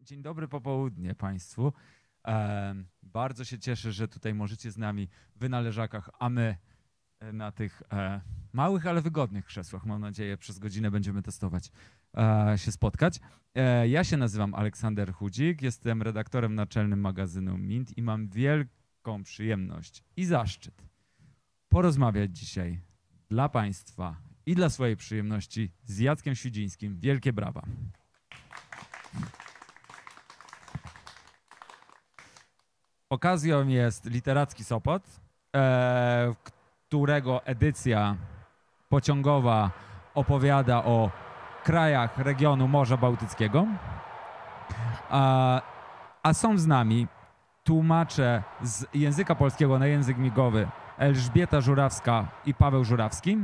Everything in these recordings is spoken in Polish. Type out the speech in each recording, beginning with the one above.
Dzień dobry, popołudnie Państwu. Bardzo się cieszę, że tutaj możecie z nami wy na leżakach, a my na tych małych, ale wygodnych krzesłach. Mam nadzieję, przez godzinę będziemy testować się spotkać. Ja się nazywam Aleksander Chudzik, jestem redaktorem naczelnym magazynu Mint i mam wielką przyjemność i zaszczyt porozmawiać dzisiaj dla Państwa i dla swojej przyjemności z Jackiem Świdzińskim. Wielkie brawa. Okazją jest Literacki Sopot, którego edycja pociągowa opowiada o krajach regionu Morza Bałtyckiego. A są z nami tłumacze z języka polskiego na język migowy Elżbieta Żurawska i Paweł Żurawski.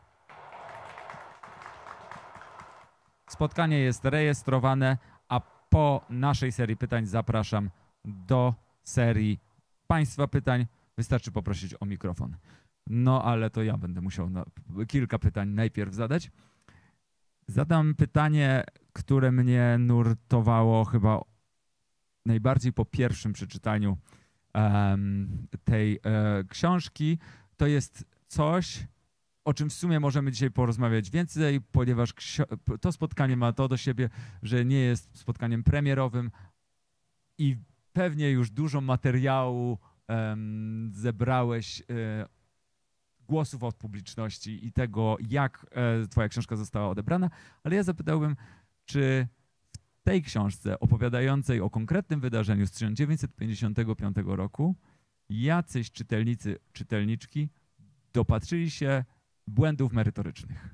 Spotkanie jest rejestrowane, a po naszej serii pytań zapraszam do serii Państwa pytań. Wystarczy poprosić o mikrofon. No ale to ja będę musiał kilka pytań najpierw zadać. Zadam pytanie, które mnie nurtowało chyba najbardziej po pierwszym przeczytaniu tej książki. To jest coś, o czym w sumie możemy dzisiaj porozmawiać więcej, ponieważ to spotkanie ma to do siebie, że nie jest spotkaniem premierowym i pewnie już dużo materiału zebrałeś, głosów od publiczności i tego, jak twoja książka została odebrana, ale ja zapytałbym, czy w tej książce opowiadającej o konkretnym wydarzeniu z 1955 roku jacyś czytelnicy, czytelniczki dopatrzyli się błędów merytorycznych?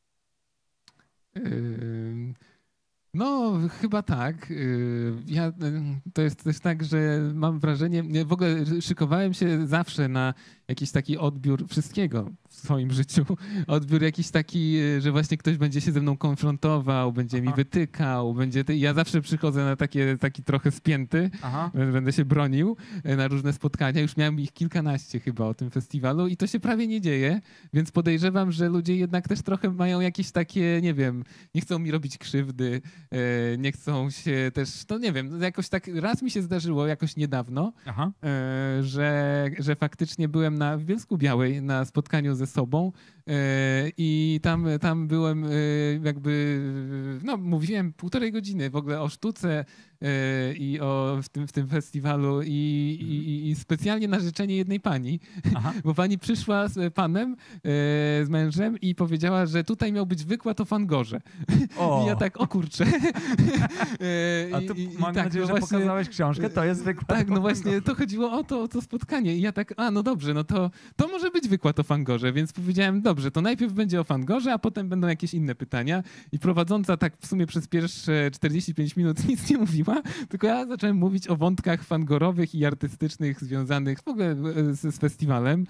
No, chyba tak. To jest też tak, że mam wrażenie, w ogóle szykowałem się zawsze na jakiś taki odbiór wszystkiego w swoim życiu. Odbiór jakiś taki, że właśnie ktoś będzie się ze mną konfrontował, będzie mi wytykał, ja zawsze przychodzę na taki trochę spięty, będę się bronił na różne spotkania. Już miałem ich kilkanaście chyba o tym festiwalu i to się prawie nie dzieje, więc podejrzewam, że ludzie jednak też trochę mają jakieś takie, nie wiem, nie chcą mi robić krzywdy, nie chcą się też, no nie wiem, jakoś tak raz mi się zdarzyło jakoś niedawno, że faktycznie byłem w Bielsku-Białej na spotkaniu ze sobą i tam byłem jakby, no mówiłem 1,5 godziny w ogóle o sztuce i w tym festiwalu i specjalnie na życzenie jednej pani, bo pani przyszła z panem, z mężem i powiedziała, że tutaj miał być wykład o Fangorze. I ja tak, o kurczę. A tu mam nadzieję, że właśnie pokazałeś książkę, to jest wykład. Tak, no właśnie to chodziło o to spotkanie i ja tak, no dobrze, no to może być wykład o Fangorze, więc powiedziałem, dobrze, to najpierw będzie o Fangorze, a potem będą jakieś inne pytania i prowadząca tak w sumie przez pierwsze 45 minut nic nie mówiła, tylko ja zacząłem mówić o wątkach fangorowych i artystycznych związanych w ogóle z festiwalem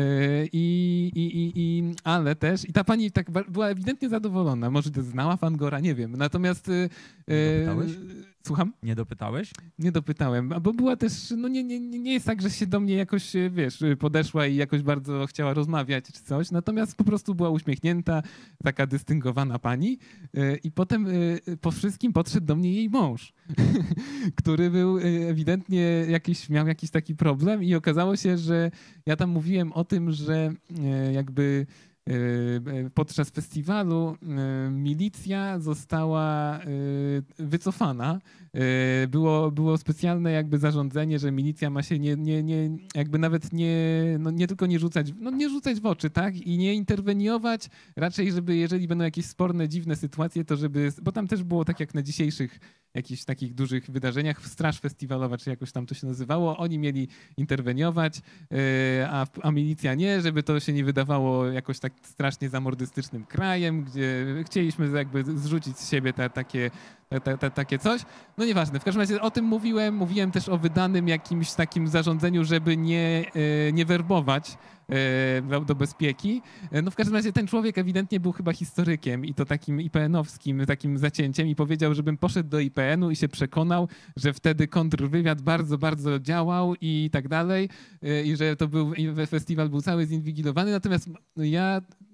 ale też, i ta pani tak była ewidentnie zadowolona, może znała Fangora, nie wiem, natomiast... Dopytałeś? Słucham? Nie dopytałeś? Nie dopytałem, bo była też, no nie jest tak, że się do mnie jakoś, wiesz, podeszła i jakoś bardzo chciała rozmawiać czy coś, natomiast po prostu była uśmiechnięta, taka dystyngowana pani i potem po wszystkim podszedł do mnie jej mąż, który był ewidentnie miał jakiś taki problem i okazało się, że ja tam mówiłem o tym, że jakby podczas festiwalu milicja została wycofana. Było specjalne jakby zarządzenie, że milicja ma się jakby nawet nie tylko nie rzucać w oczy, tak? I nie interweniować, raczej żeby jeżeli będą jakieś sporne, dziwne sytuacje, to bo tam też było tak jak na dzisiejszych jakichś takich dużych wydarzeniach, Straż Festiwalowa, czy jakoś tam to się nazywało, oni mieli interweniować, a milicja nie, żeby to się nie wydawało jakoś tak strasznie zamordystycznym krajem, gdzie chcieliśmy jakby zrzucić z siebie takie coś. No nieważne, w każdym razie o tym mówiłem też o wydanym jakimś takim zarządzeniu, żeby nie werbować do bezpieki. No w każdym razie ten człowiek ewidentnie był chyba historykiem i to takim IPN-owskim takim zacięciem i powiedział, żebym poszedł do IPN-u i się przekonał, że wtedy kontrwywiad bardzo, bardzo działał i tak dalej i że festiwal był cały zinwigilowany. Natomiast ja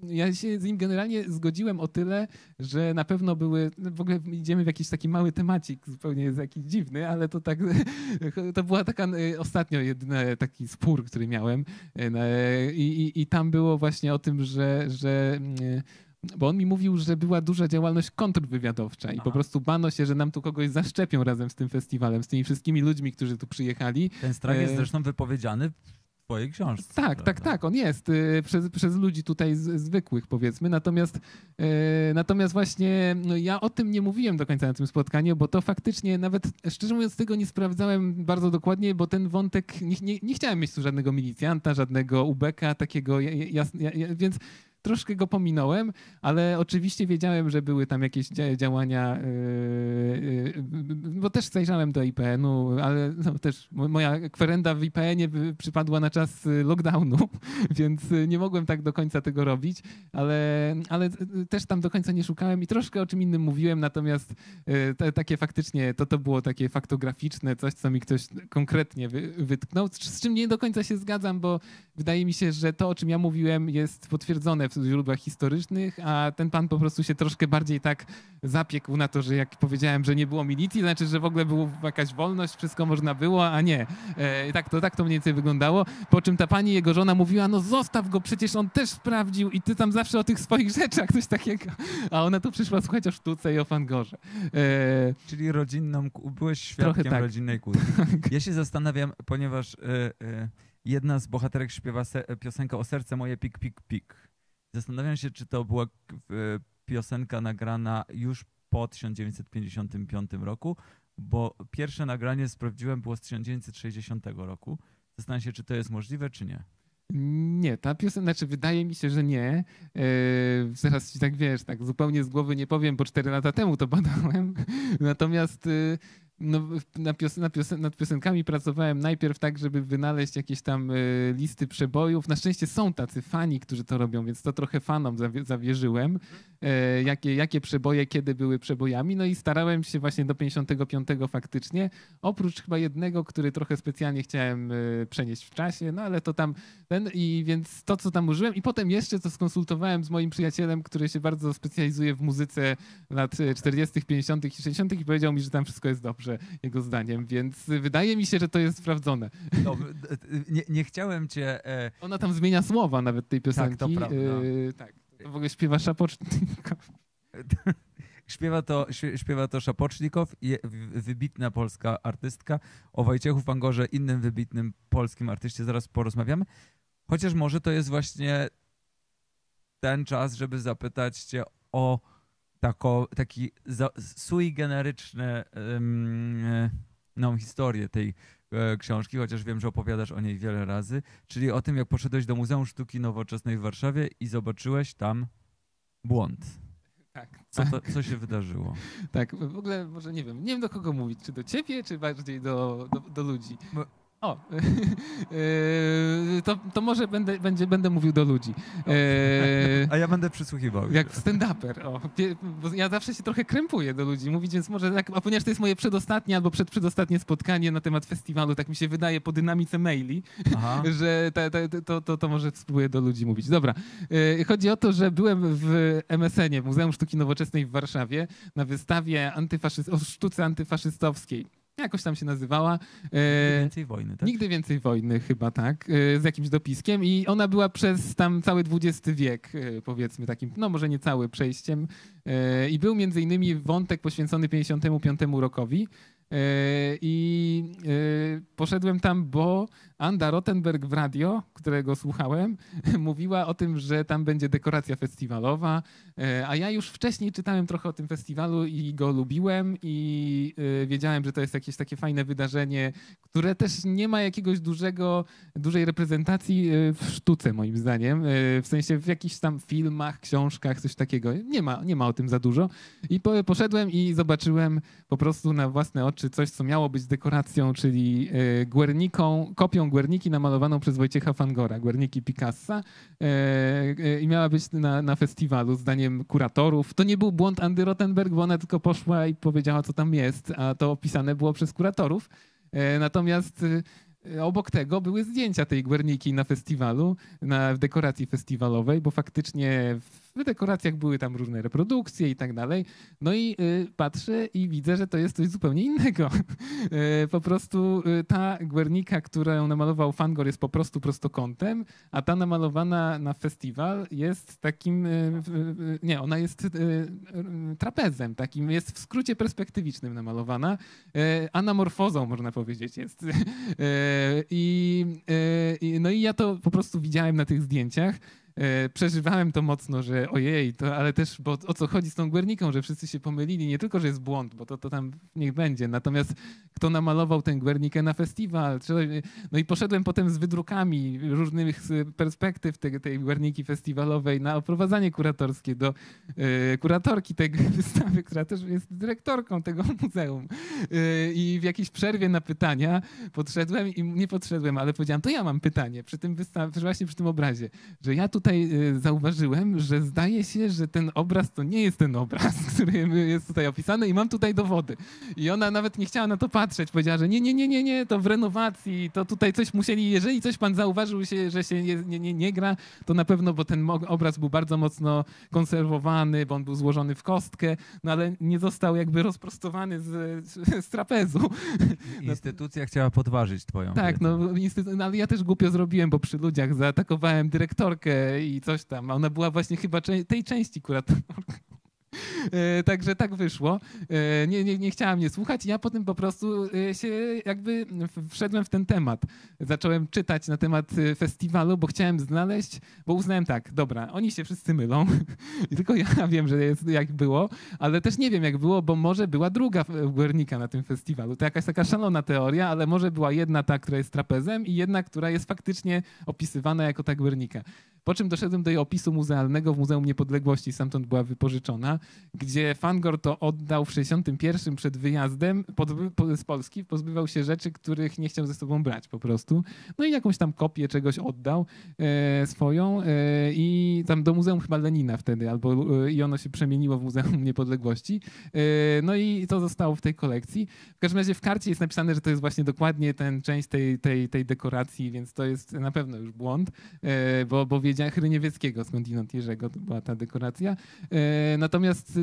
ja się z nim generalnie zgodziłem o tyle, że na pewno były, w ogóle idziemy w jakiś taki mały temacik, zupełnie jest jakiś dziwny, ale to tak, to była taka ostatnio jedyny taki spór, który miałem i tam było właśnie o tym, że bo on mi mówił, że była duża działalność kontrwywiadowcza i po prostu bano się, że nam tu kogoś zaszczepią razem z tym festiwalem, z tymi wszystkimi ludźmi, którzy tu przyjechali. Ten strach jest zresztą wypowiedziany w twojej książce. Tak, on jest przez ludzi tutaj zwykłych, powiedzmy. Natomiast właśnie no, ja o tym nie mówiłem do końca na tym spotkaniu, bo to faktycznie nawet, szczerze mówiąc, tego nie sprawdzałem bardzo dokładnie, bo ten wątek, nie chciałem mieć tu żadnego milicjanta, żadnego ubeka takiego, więc troszkę go pominąłem, ale oczywiście wiedziałem, że były tam jakieś działania, bo też zajrzałem do IPN-u, ale no, też moja kwerenda w IPN-ie przypadła na czas lockdownu, więc nie mogłem tak do końca tego robić, ale też tam do końca nie szukałem i troszkę o czym innym mówiłem, natomiast takie faktycznie, to było takie faktograficzne, coś, co mi ktoś konkretnie wytknął, z czym nie do końca się zgadzam, bo wydaje mi się, że to, o czym ja mówiłem, jest potwierdzone w źródłach historycznych, a ten pan po prostu się troszkę bardziej tak zapiekł na to, że jak powiedziałem, że nie było milicji, to znaczy, że w ogóle była jakaś wolność, wszystko można było, a nie. Tak to mniej więcej wyglądało. Po czym ta pani, jego żona mówiła, no zostaw go, przecież on też sprawdził i ty tam zawsze o tych swoich rzeczach, coś takiego. A ona tu przyszła słuchać o sztuce i o Fangorze. Czyli byłeś świadkiem tak. rodzinnej kłótni. Ja się zastanawiam, ponieważ jedna z bohaterek śpiewa piosenkę O serce moje pik, pik, pik. Zastanawiam się, czy to była piosenka nagrana już po 1955 roku, bo pierwsze nagranie, sprawdziłem, było z 1960 roku. Zastanawiam się, czy to jest możliwe, czy nie. Nie, ta piosenka, znaczy wydaje mi się, że nie. Zaraz ci tak wiesz, tak zupełnie z głowy nie powiem, bo 4 lata temu to badałem. Natomiast no, nad piosenkami pracowałem najpierw tak, żeby wynaleźć jakieś tam listy przebojów. Na szczęście są tacy fani, którzy to robią, więc to trochę fanom zawierzyłem, jakie przeboje, kiedy były przebojami. No i starałem się właśnie do 55 faktycznie, oprócz chyba jednego, który trochę specjalnie chciałem przenieść w czasie, no ale to tam więc to, co tam użyłem i potem jeszcze to skonsultowałem z moim przyjacielem, który się bardzo specjalizuje w muzyce lat 40., 50. i 60. i powiedział mi, że tam wszystko jest dobrze, jego zdaniem, więc wydaje mi się, że to jest sprawdzone. No, nie chciałem cię... Ona tam zmienia słowa nawet tej piosenki. Tak, to prawda. Tak, to w ogóle śpiewa Szapocznikow. Śpiewa to Szapocznikow, wybitna polska artystka. O Wojciechu Fangorze, innym wybitnym polskim artyście, zaraz porozmawiamy. Chociaż może to jest właśnie ten czas, żeby zapytać cię o taki sui generyczny historię tej książki, chociaż wiem, że opowiadasz o niej wiele razy, czyli o tym, jak poszedłeś do Muzeum Sztuki Nowoczesnej w Warszawie i zobaczyłeś tam błąd. Tak. Co się wydarzyło? Tak, w ogóle może nie wiem do kogo mówić, czy do ciebie, czy bardziej do ludzi. O, to może będę mówił do ludzi. A ja będę przysłuchiwał. Jak stand-uper. Bo ja zawsze się trochę krępuję do ludzi mówić, więc może tak, a ponieważ to jest moje przedostatnie albo przedostatnie spotkanie na temat festiwalu, tak mi się wydaje po dynamice maili, że to może spróbuję do ludzi mówić. Dobra. Chodzi o to, że byłem w MSN-ie, w Muzeum Sztuki Nowoczesnej w Warszawie, na wystawie o sztuce antyfaszystowskiej. Jakoś tam się nazywała. Nigdy więcej wojny, tak? Nigdy więcej wojny, chyba tak, z jakimś dopiskiem i ona była przez tam cały XX wiek, powiedzmy takim, no może nie cały, przejściem i był między innymi wątek poświęcony 55 rokowi i poszedłem tam, bo Anda Rottenberg w radio, którego słuchałem, mówiła o tym, że tam będzie dekoracja festiwalowa, a ja już wcześniej czytałem trochę o tym festiwalu i go lubiłem i wiedziałem, że to jest jakieś takie fajne wydarzenie, które też nie ma jakiegoś dużej reprezentacji w sztuce, moim zdaniem. W sensie w jakichś tam filmach, książkach, coś takiego. Nie ma o tym za dużo. I poszedłem i zobaczyłem po prostu na własne oczy coś, co miało być dekoracją, czyli kopią Guerniki namalowaną przez Wojciecha Fangora, Guerniki Picassa i miała być na festiwalu, zdaniem kuratorów. To nie był błąd Andy Rottenberg, bo ona tylko poszła i powiedziała, co tam jest, a to opisane było przez kuratorów. Natomiast obok tego były zdjęcia tej Guerniki na festiwalu, w dekoracji festiwalowej, bo faktycznie w dekoracjach były tam różne reprodukcje i tak dalej. No i patrzę i widzę, że to jest coś zupełnie innego. Po prostu ta Guernica, którą namalował Fangor, jest po prostu prostokątem, a ta namalowana na festiwal jest takim, nie, ona jest trapezem, takim jest w skrócie perspektywicznym namalowana. Anamorfozą, można powiedzieć, jest. No i ja to po prostu widziałem na tych zdjęciach. Przeżywałem to mocno, że ojej, ale też, bo o co chodzi z tą Guerniką, że wszyscy się pomylili, nie tylko, że jest błąd, bo to tam niech będzie, natomiast kto namalował tę Guernikę na festiwal, no i poszedłem potem z wydrukami różnych perspektyw tej Guerniki festiwalowej na oprowadzanie kuratorskie do kuratorki tej wystawy, która też jest dyrektorką tego muzeum. I w jakiejś przerwie na pytania podszedłem i nie podszedłem, ale powiedziałem, to ja mam pytanie właśnie przy tym obrazie, że ja tutaj zauważyłem, że zdaje się, że ten obraz to nie jest ten obraz, który jest tutaj opisany i mam tutaj dowody. I ona nawet nie chciała na to patrzeć. Powiedziała, że nie, to w renowacji, to tutaj coś musieli, jeżeli coś pan zauważył, że się nie gra, to na pewno, bo ten obraz był bardzo mocno konserwowany, bo on był złożony w kostkę, no ale nie został jakby rozprostowany z trapezu. Instytucja chciała podważyć twoją tak, wiedzę. no ale ja też głupio zrobiłem, bo przy ludziach zaatakowałem dyrektorkę i coś tam. A ona była właśnie chyba tej części kuratorką. Także tak wyszło. Nie chciała mnie słuchać i ja potem po prostu się jakby wszedłem w ten temat. Zacząłem czytać na temat festiwalu, bo chciałem znaleźć, bo uznałem tak, dobra, oni się wszyscy mylą i tylko ja wiem, że jest jak było, ale też nie wiem jak było, bo może była druga Guernica na tym festiwalu. To jakaś taka szalona teoria, ale może była jedna ta, która jest trapezem i jedna, która jest faktycznie opisywana jako ta Guernica. Po czym doszedłem do jej opisu muzealnego w Muzeum Niepodległości, stamtąd była wypożyczona, gdzie Fangor to oddał w 61 przed wyjazdem z Polski, pozbywał się rzeczy, których nie chciał ze sobą brać po prostu. No i jakąś tam kopię czegoś oddał swoją i tam do Muzeum chyba Lenina wtedy, i ono się przemieniło w Muzeum Niepodległości. No i to zostało w tej kolekcji. W każdym razie w karcie jest napisane, że to jest właśnie dokładnie część tej dekoracji, więc to jest na pewno już błąd, bo wiedziałem Hryniewieckiego, skądinąd Jerzego, to była ta dekoracja. Natomiast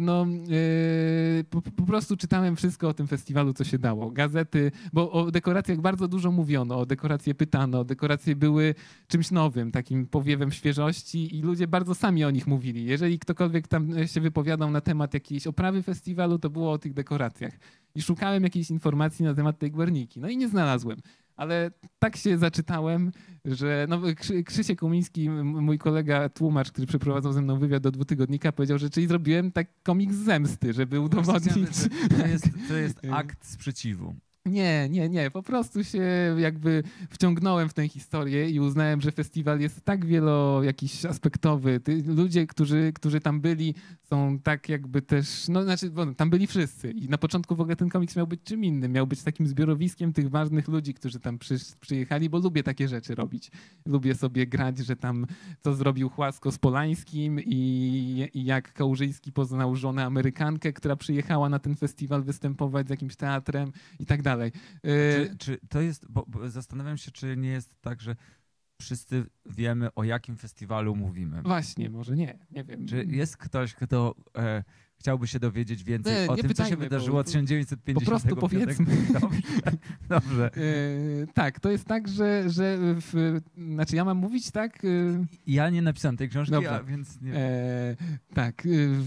po prostu czytałem wszystko o tym festiwalu, co się dało. Gazety, bo o dekoracjach bardzo dużo mówiono, o dekoracje pytano, dekoracje były czymś nowym, takim powiewem świeżości i ludzie bardzo sami o nich mówili. Jeżeli ktokolwiek tam się wypowiadał na temat jakiejś oprawy festiwalu, to było o tych dekoracjach. I szukałem jakiejś informacji na temat tej Guerniki. No i nie znalazłem. Ale tak się zaczytałem, że Krzysiek Umiński, mój kolega tłumacz, który przeprowadzał ze mną wywiad do Dwutygodnika, powiedział, że czyli zrobiłem tak komiks zemsty, żeby udowodnić. To jest akt sprzeciwu. Nie. Po prostu się jakby wciągnąłem w tę historię i uznałem, że festiwal jest tak jakiś aspektowy. Ludzie, którzy tam byli, są tak jakby też, bo tam byli wszyscy. I na początku w ogóle ten komiks miał być czym innym. Miał być takim zbiorowiskiem tych ważnych ludzi, którzy tam przyjechali, bo lubię takie rzeczy robić. Lubię sobie grać, że tam co zrobił Chłasko z Polańskim i jak Kałużyński poznał żonę Amerykankę, która przyjechała na ten festiwal występować z jakimś teatrem i tak dalej. Czy to jest, bo zastanawiam się, czy nie jest tak, że wszyscy wiemy, o jakim festiwalu mówimy. Właśnie, może nie wiem. Czy jest ktoś, kto chciałby się dowiedzieć więcej o tym, co się wydarzyło od 1950? Po prostu powiedzmy. Dobrze. Tak, to jest tak, że znaczy ja mam mówić, tak? Ja nie napisałem tej książki, więc nie. Tak.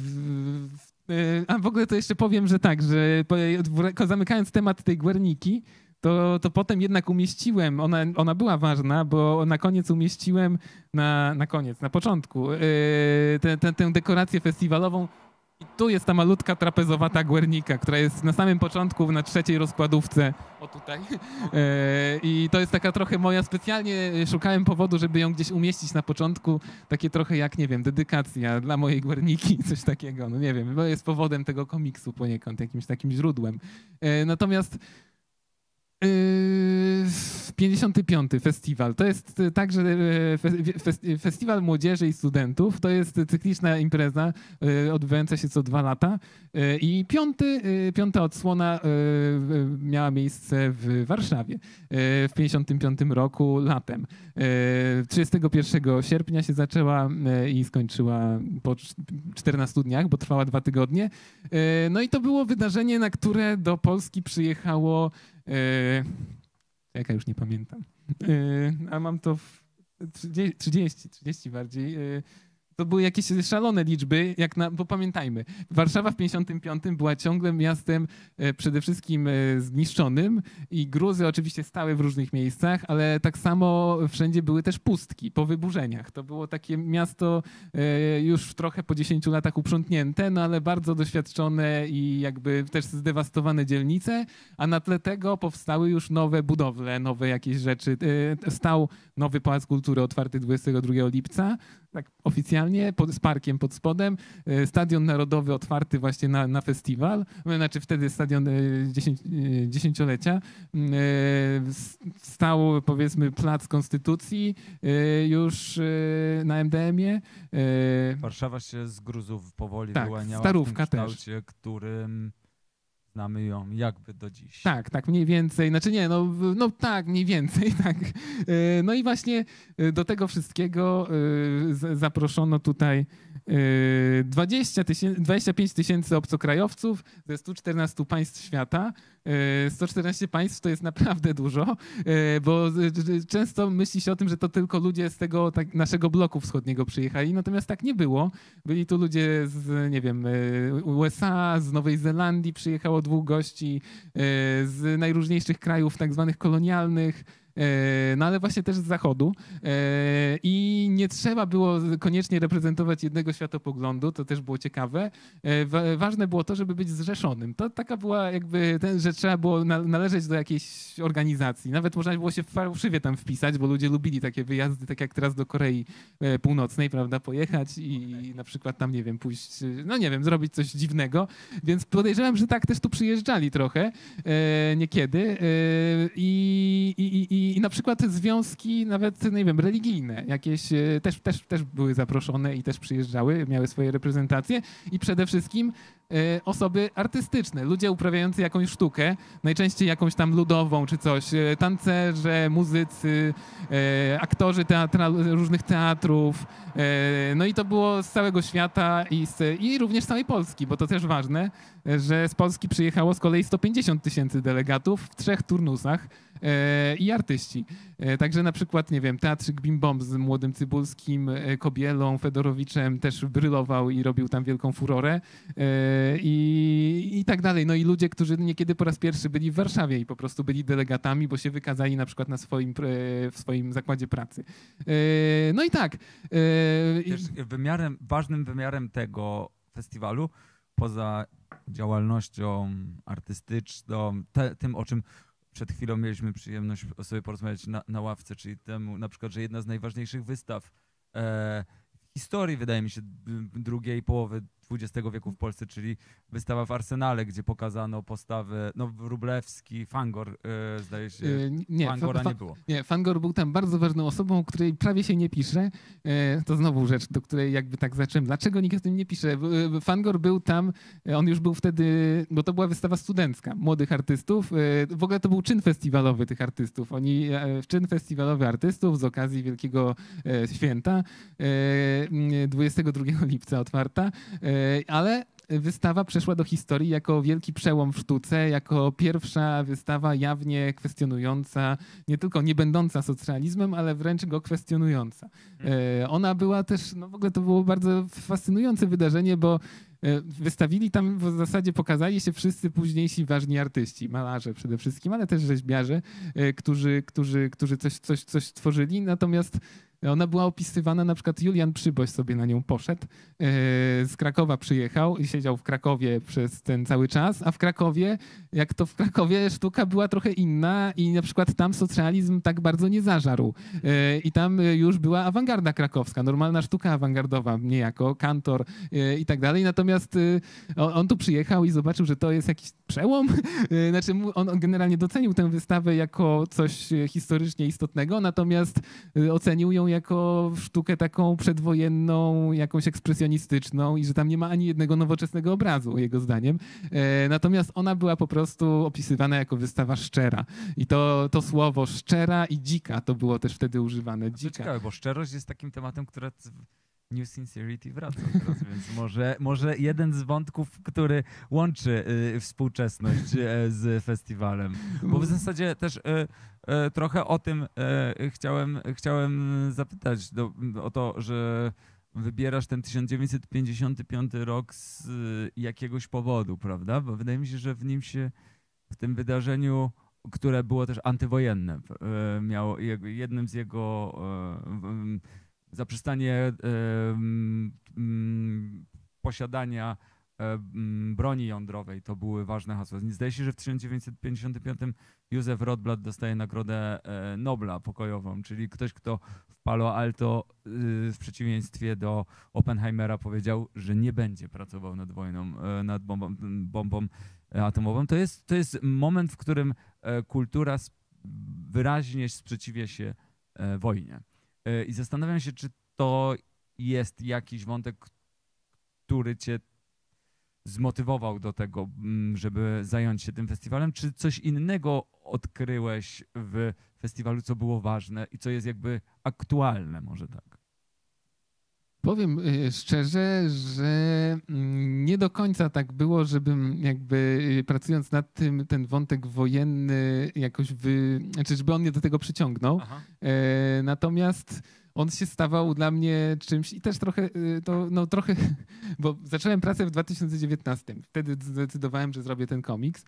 A w ogóle to jeszcze powiem, że tak, że zamykając temat tej Guerniki, to potem jednak umieściłem, ona była ważna, bo na koniec umieściłem, na początku, tę dekorację festiwalową. I tu jest ta malutka trapezowata Guernica, która jest na samym początku, na trzeciej rozkładówce, o tutaj. I to jest taka trochę moja, specjalnie szukałem powodu, żeby ją gdzieś umieścić na początku, takie trochę jak, nie wiem, dedykacja dla mojej Guerniki, coś takiego, no nie wiem, bo jest powodem tego komiksu poniekąd, jakimś takim źródłem. Natomiast w 55. festiwal. To jest także festiwal młodzieży i studentów. To jest cykliczna impreza odbywająca się co 2 lata. I piąta odsłona miała miejsce w Warszawie w 55 roku latem. 31 sierpnia się zaczęła i skończyła po 14 dniach, bo trwała 2 tygodnie. No i to było wydarzenie, na które do Polski przyjechało... Jaka już nie pamiętam. A mam to w 30 bardziej. To były jakieś szalone liczby, bo pamiętajmy, Warszawa w 55 była ciągle miastem przede wszystkim zniszczonym i gruzy oczywiście stały w różnych miejscach, ale tak samo wszędzie były też pustki po wyburzeniach. To było takie miasto już trochę po 10 latach uprzątnięte, no ale bardzo doświadczone i jakby też zdewastowane dzielnice, a na tle tego powstały już nowe budowle, nowe jakieś rzeczy. Stał nowy Pałac Kultury otwarty 22 lipca, tak oficjalnie, z parkiem pod spodem, Stadion Narodowy otwarty właśnie na festiwal, znaczy wtedy stadion 10-lecia, stał powiedzmy Plac Konstytucji już na MDM-ie. Warszawa się z gruzów powoli tak, wyłaniała Starówka w tym kształcie, którym znamy ją jakby do dziś. Tak, mniej więcej. Znaczy nie, no tak, mniej więcej, tak. No i właśnie do tego wszystkiego zaproszono tutaj 25 tysięcy obcokrajowców ze 114 państw świata. 114 państw to jest naprawdę dużo, bo często myśli się o tym, że to tylko ludzie z tego naszego bloku wschodniego przyjechali, natomiast tak nie było. Byli tu ludzie z, nie wiem, USA, z Nowej Zelandii przyjechało 2 gości, z najróżniejszych krajów tak zwanych kolonialnych, no ale właśnie też z zachodu. I nie trzeba było koniecznie reprezentować jednego światopoglądu, to też było ciekawe. Ważne było to, żeby być zrzeszonym. To taka była jakby, że trzeba było należeć do jakiejś organizacji. Nawet można było się fałszywie tam wpisać, bo ludzie lubili takie wyjazdy, tak jak teraz do Korei Północnej, prawda, pojechać i na przykład tam, nie wiem, pójść, no nie wiem, zrobić coś dziwnego. Więc podejrzewam, że tak też tu przyjeżdżali trochę niekiedy. I na przykład związki nawet, nie wiem, religijne jakieś też były zaproszone i też przyjeżdżały, miały swoje reprezentacje i przede wszystkim osoby artystyczne, ludzie uprawiający jakąś sztukę, najczęściej jakąś tam ludową czy coś, tancerze, muzycy, aktorzy różnych teatrów. No i to było z całego świata i również z całej Polski, bo to też ważne, że z Polski przyjechało z kolei 150 tysięcy delegatów w 3 turnusach i artyści. Także na przykład, nie wiem, Teatrzyk Bim Bom z Młodym Cybulskim, Kobielą, Fedorowiczem też brylował i robił tam wielką furorę i tak dalej. No i ludzie, którzy niekiedy po raz pierwszy byli w Warszawie i po prostu byli delegatami, bo się wykazali na przykład w swoim zakładzie pracy. No i tak. Też ważnym wymiarem tego festiwalu, poza działalnością artystyczną, tym, o czym przed chwilą mieliśmy przyjemność sobie porozmawiać na ławce, czyli temu na przykład, że jedna z najważniejszych wystaw historii, wydaje mi się, drugiej połowy XX wieku w Polsce, czyli wystawa w Arsenale, gdzie pokazano postawy, no Wróblewski, Fangor, zdaje się, Fangora nie było. Nie, Fangor był tam bardzo ważną osobą, o której prawie się nie pisze. To znowu rzecz, do której jakby tak zacząłem. Dlaczego nikt o tym nie pisze? Fangor był tam, on już był wtedy, bo to była wystawa studencka, młodych artystów. W ogóle to był czyn festiwalowy tych artystów. Czyn festiwalowy artystów z okazji Wielkiego Święta, 22 lipca otwarta. Ale wystawa przeszła do historii jako wielki przełom w sztuce, jako pierwsza wystawa jawnie kwestionująca, nie tylko nie będąca socrealizmem, ale wręcz go kwestionująca. Ona była też, no w ogóle to było bardzo fascynujące wydarzenie, bo wystawili tam, w zasadzie pokazali się wszyscy późniejsi ważni artyści, malarze przede wszystkim, ale też rzeźbiarze, którzy coś tworzyli, natomiast Ona była opisywana, na przykład Julian Przyboś sobie na nią poszedł, z Krakowa przyjechał i siedział w Krakowie przez ten cały czas, a w Krakowie, jak to w Krakowie, sztuka była trochę inna i na przykład tam socrealizm tak bardzo nie zażarł. I tam już była awangarda krakowska, normalna sztuka awangardowa niejako, Kantor i tak dalej. Natomiast on tu przyjechał i zobaczył, że to jest jakiś przełom. Znaczy on generalnie docenił tę wystawę jako coś historycznie istotnego, natomiast ocenił ją jako sztukę taką przedwojenną, jakąś ekspresjonistyczną i że tam nie ma ani jednego nowoczesnego obrazu, jego zdaniem. Natomiast ona była po prostu opisywana jako wystawa szczera. I to słowo szczera i dzika to było też wtedy używane. To Dzika. ciekawe, bo szczerość jest takim tematem, który New Sincerity wraca teraz, więc może jeden z wątków, który łączy współczesność z festiwalem. Bo w zasadzie też trochę o tym chciałem zapytać, o to, że wybierasz ten 1955 rok z jakiegoś powodu, prawda? Bo wydaje mi się, że w tym wydarzeniu, które było też antywojenne, jednym z jego zaprzestanie posiadania broni jądrowej to były ważne hasła. Zdaje się, że w 1955 Józef Rotblat dostaje Nagrodę Nobla pokojową, czyli ktoś, kto w Palo Alto w przeciwieństwie do Oppenheimera powiedział, że nie będzie pracował nad wojną, nad bombą atomową. To jest moment, w którym kultura wyraźnie sprzeciwia się wojnie. I zastanawiam się, czy to jest jakiś wątek, który cię zmotywował do tego, żeby zająć się tym festiwalem, czy coś innego odkryłeś w festiwalu, co było ważne i co jest jakby aktualne, może tak? Powiem szczerze, że nie do końca tak było, żebym jakby pracując nad tym, ten wątek wojenny jakoś znaczy, żeby on mnie do tego przyciągnął. Natomiast on się stawał dla mnie czymś i też trochę, bo zacząłem pracę w 2019. Wtedy zdecydowałem, że zrobię ten komiks.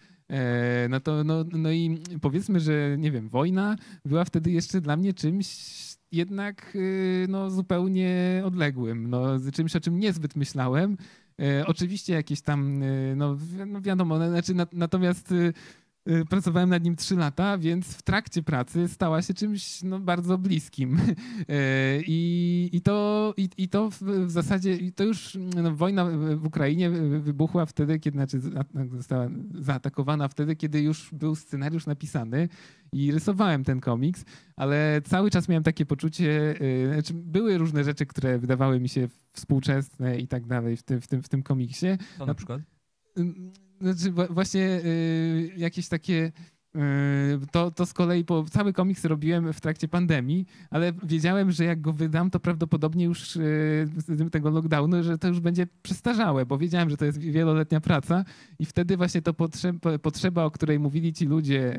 No i powiedzmy, że nie wiem, wojna była wtedy jeszcze dla mnie czymś jednak zupełnie odległym, czymś, o czym niezbyt myślałem. Oczywiście jakieś tam, wiadomo, natomiast pracowałem nad nim 3 lata, więc w trakcie pracy stała się czymś bardzo bliskim. I to w zasadzie, to już wojna w Ukrainie wybuchła wtedy, kiedy została zaatakowana wtedy, kiedy już był scenariusz napisany i rysowałem ten komiks, ale cały czas miałem takie poczucie, były różne rzeczy, które wydawały mi się współczesne i tak dalej w tym komiksie. To na przykład? Znaczy właśnie jakieś takie, to z kolei cały komiks robiłem w trakcie pandemii, ale wiedziałem, że jak go wydam, to prawdopodobnie już z tego lockdownu, że to już będzie przestarzałe, bo wiedziałem, że to jest wieloletnia praca i wtedy właśnie to potrzeba, o której mówili ci ludzie,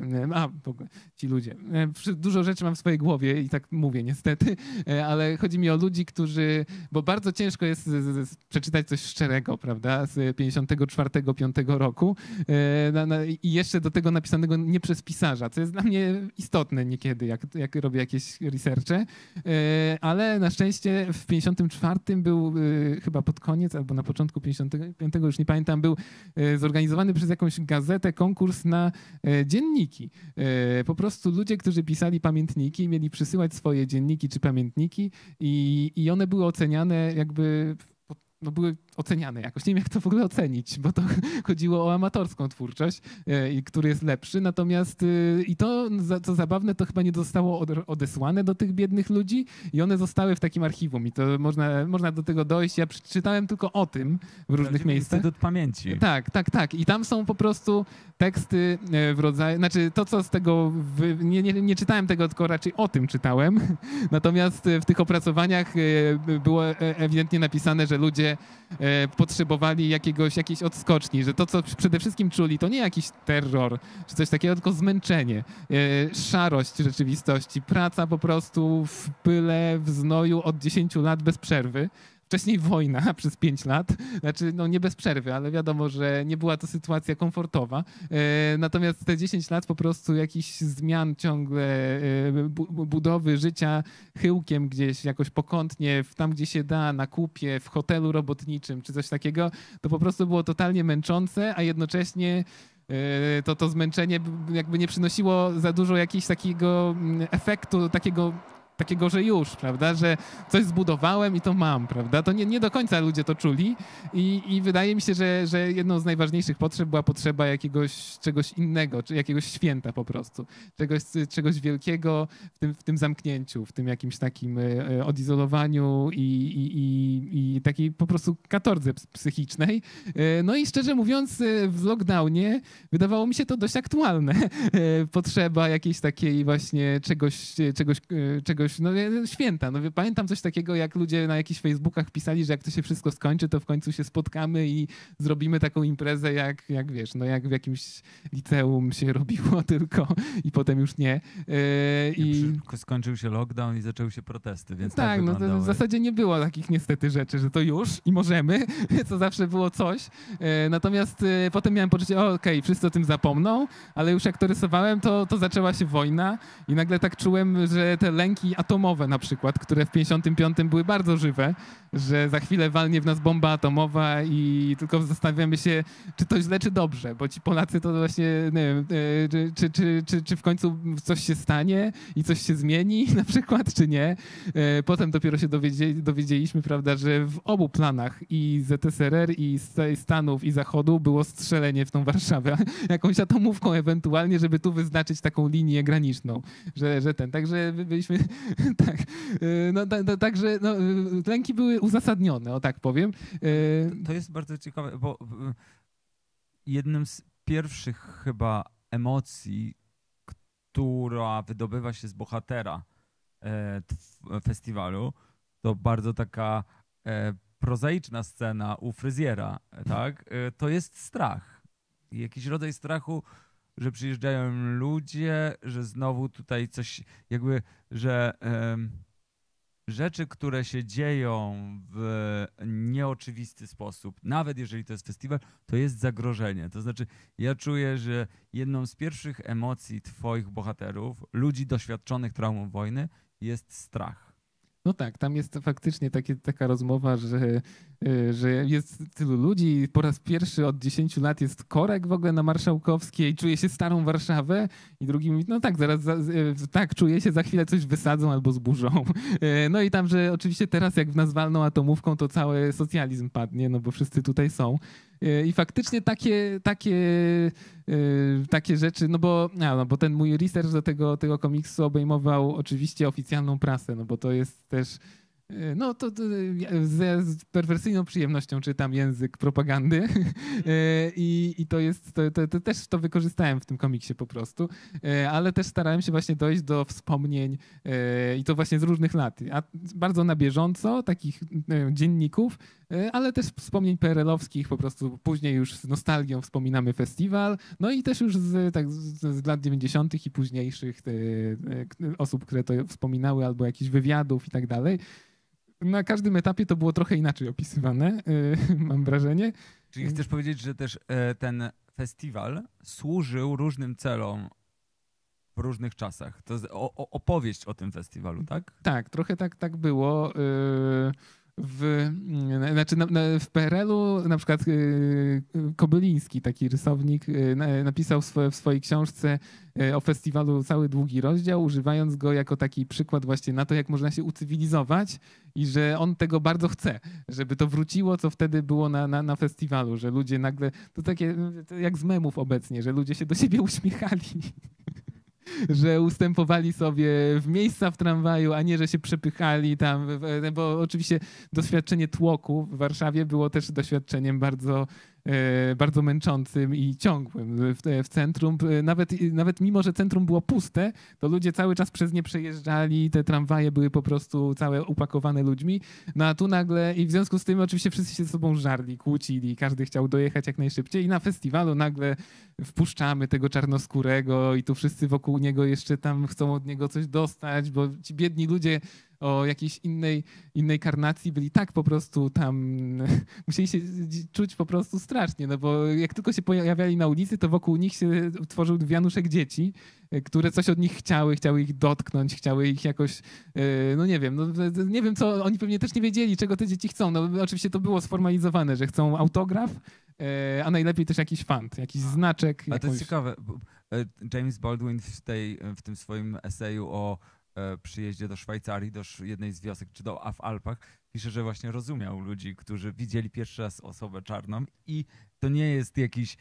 dużo rzeczy mam w swojej głowie i tak mówię niestety, ale chodzi mi o ludzi, bo bardzo ciężko jest przeczytać coś szczerego, prawda, z 54-5 roku i jeszcze do tego napisanego nie przez pisarza, co jest dla mnie istotne niekiedy, jak robię jakieś researche, ale na szczęście w 54 był chyba pod koniec albo na początku 55, już nie pamiętam, był zorganizowany przez jakąś gazetę konkurs na dzienniki. Po prostu ludzie, którzy pisali pamiętniki, mieli przysyłać swoje dzienniki czy pamiętniki i one były oceniane jakby były oceniane jakoś. Nie wiem, jak to w ogóle ocenić, bo to chodziło o amatorską twórczość, który jest lepszy. Natomiast i to, co zabawne, to chyba nie zostało odesłane do tych biednych ludzi i one zostały w takim archiwum i to można do tego dojść. Ja przeczytałem tylko o tym w różnych miejscach. Instytut Pamięci. Tak. I tam są po prostu teksty w rodzaju, znaczy to, co z tego, nie czytałem tego, tylko raczej o tym czytałem. Natomiast w tych opracowaniach było ewidentnie napisane, że ludzie potrzebowali jakiejś odskoczni, że to, co przede wszystkim czuli, to nie jakiś terror czy coś takiego, tylko zmęczenie, szarość rzeczywistości, praca po prostu w pyle, w znoju od 10 lat bez przerwy. Wcześniej wojna przez 5 lat, znaczy no nie bez przerwy, ale wiadomo, że nie była to sytuacja komfortowa. Natomiast te 10 lat po prostu jakichś zmian ciągle, budowy życia chyłkiem gdzieś jakoś pokątnie, tam gdzie się da, na kupie, w hotelu robotniczym czy coś takiego, to po prostu było totalnie męczące, a jednocześnie to zmęczenie jakby nie przynosiło za dużo jakiegoś takiego efektu, takiego, że już, prawda, że coś zbudowałem i to mam, prawda, to nie do końca ludzie to czuli i wydaje mi się, że jedną z najważniejszych potrzeb była potrzeba czegoś innego, czy jakiegoś święta po prostu, czegoś wielkiego w tym zamknięciu, w tym jakimś takim odizolowaniu i takiej po prostu katordze psychicznej. No i szczerze mówiąc, w lockdownie wydawało mi się to dość aktualne. Potrzeba jakiejś takiej właśnie czegoś, no święta. No, pamiętam coś takiego, jak ludzie na jakichś Facebookach pisali, że jak to się wszystko skończy, to w końcu się spotkamy i zrobimy taką imprezę, jak wiesz, no jak w jakimś liceum się robiło tylko i potem już nie. Skończył się lockdown i zaczęły się protesty, więc tak no to w zasadzie nie było takich niestety rzeczy, że to już i możemy, co zawsze było coś. Natomiast potem miałem poczucie, okej, wszyscy o tym zapomną, ale już jak to rysowałem, to zaczęła się wojna i nagle tak czułem, że te lęki atomowe na przykład, które w 55 były bardzo żywe, że za chwilę walnie w nas bomba atomowa i tylko zastanawiamy się, czy to źle, czy dobrze, bo ci Polacy to właśnie, nie wiem, czy w końcu coś się stanie i coś się zmieni na przykład, czy nie. Potem dopiero się dowiedzieliśmy, prawda, że w obu planach i ZSRR, i Stanów, i Zachodu było strzelenie w tą Warszawę, jakąś atomówką ewentualnie, żeby tu wyznaczyć taką linię graniczną, że także byliśmy, tak, także lęki były uzasadnione, o tak powiem. To jest bardzo ciekawe, bo jednym z pierwszych chyba emocji, która wydobywa się z bohatera festiwalu, to bardzo taka prozaiczna scena u fryzjera, tak? To jest strach. Jakiś rodzaj strachu, że przyjeżdżają ludzie, że znowu tutaj coś jakby, że rzeczy, które się dzieją w nieoczywisty sposób, nawet jeżeli to jest festiwal, to jest zagrożenie. To znaczy, ja czuję, że jedną z pierwszych emocji twoich bohaterów, ludzi doświadczonych traumą wojny, jest strach. No tak, tam jest faktycznie taka rozmowa, że jest tylu ludzi i po raz pierwszy od 10 lat jest korek w ogóle na Marszałkowskiej, czuje się starą Warszawę i drugi mówi, no tak, tak, czuje się, za chwilę coś wysadzą albo zburzą. No i tam, że oczywiście teraz jak w nas walną atomówką, to cały socjalizm padnie, no bo wszyscy tutaj są. I faktycznie takie rzeczy, no bo ten mój research do tego komiksu obejmował oczywiście oficjalną prasę, no bo to jest też, no to z perwersyjną przyjemnością czytam język propagandy i to jest, to też to wykorzystałem w tym komiksie po prostu, ale też starałem się właśnie dojść do wspomnień i to właśnie z różnych lat, a bardzo na bieżąco, takich dzienników, ale też wspomnień PRL-owskich, po prostu później już z nostalgią wspominamy festiwal, no i też już z lat 90. i późniejszych osób, które to wspominały, albo jakichś wywiadów i tak dalej. Na każdym etapie to było trochę inaczej opisywane, mam wrażenie. Czyli chcesz powiedzieć, że też ten festiwal służył różnym celom w różnych czasach. To jest opowieść o tym festiwalu, tak? Tak, trochę tak było. W PRL-u na przykład Kobyliński, taki rysownik, napisał w swojej książce o festiwalu cały długi rozdział, używając go jako taki przykład właśnie na to, jak można się ucywilizować i że on tego bardzo chce, żeby to wróciło, co wtedy było na festiwalu, że ludzie nagle, to takie jak z memów obecnie, że ludzie się do siebie uśmiechali. Że ustępowali sobie w miejsca w tramwaju, a nie, że się przepychali tam, bo oczywiście doświadczenie tłoku w Warszawie było też doświadczeniem bardzo męczącym i ciągłym w centrum. Nawet mimo, że centrum było puste, to ludzie cały czas przez nie przejeżdżali, te tramwaje były po prostu całe upakowane ludźmi. No a tu nagle i w związku z tym oczywiście wszyscy się ze sobą żarli, kłócili, każdy chciał dojechać jak najszybciej i na festiwalu nagle wpuszczamy tego czarnoskórego i tu wszyscy wokół niego jeszcze tam chcą od niego coś dostać, bo ci biedni ludzie o jakiejś innej karnacji, byli tak po prostu tam, musieli się czuć po prostu strasznie, no bo jak tylko się pojawiali na ulicy, to wokół nich się tworzył wianuszek dzieci, które coś od nich chciały ich dotknąć, chciały ich jakoś, no nie wiem, nie wiem co, oni pewnie też nie wiedzieli, czego te dzieci chcą. No oczywiście to było sformalizowane, że chcą autograf, a najlepiej też jakiś fant, jakiś znaczek. A to jest ciekawe, bo James Baldwin w tym swoim eseju o przyjeździe do Szwajcarii, do jednej z wiosek, czy w Alpach, pisze, że właśnie rozumiał ludzi, którzy widzieli pierwszy raz osobę czarną i to nie jest jakiś...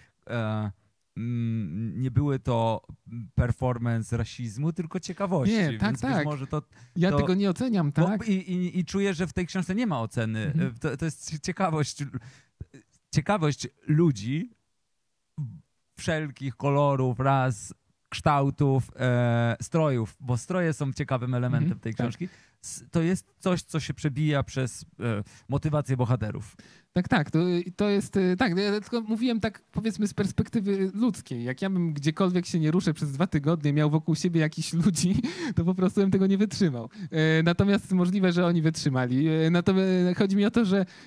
nie były to performance rasizmu, tylko ciekawości. Nie, tak, więc tak. Być może ja tego nie oceniam, tak? I czuję, że w tej książce nie ma oceny. To jest ciekawość ludzi wszelkich kolorów, ras, kształtów, strojów, bo stroje są ciekawym elementem tej książki. To jest coś, co się przebija przez motywację bohaterów. Tak, to jest, tak, ja tylko mówiłem tak powiedzmy z perspektywy ludzkiej. Jak ja bym gdziekolwiek się nie ruszę przez 2 tygodnie, miał wokół siebie jakichś ludzi, to po prostu bym tego nie wytrzymał. Natomiast możliwe, że oni wytrzymali. Natomiast chodzi mi o to, że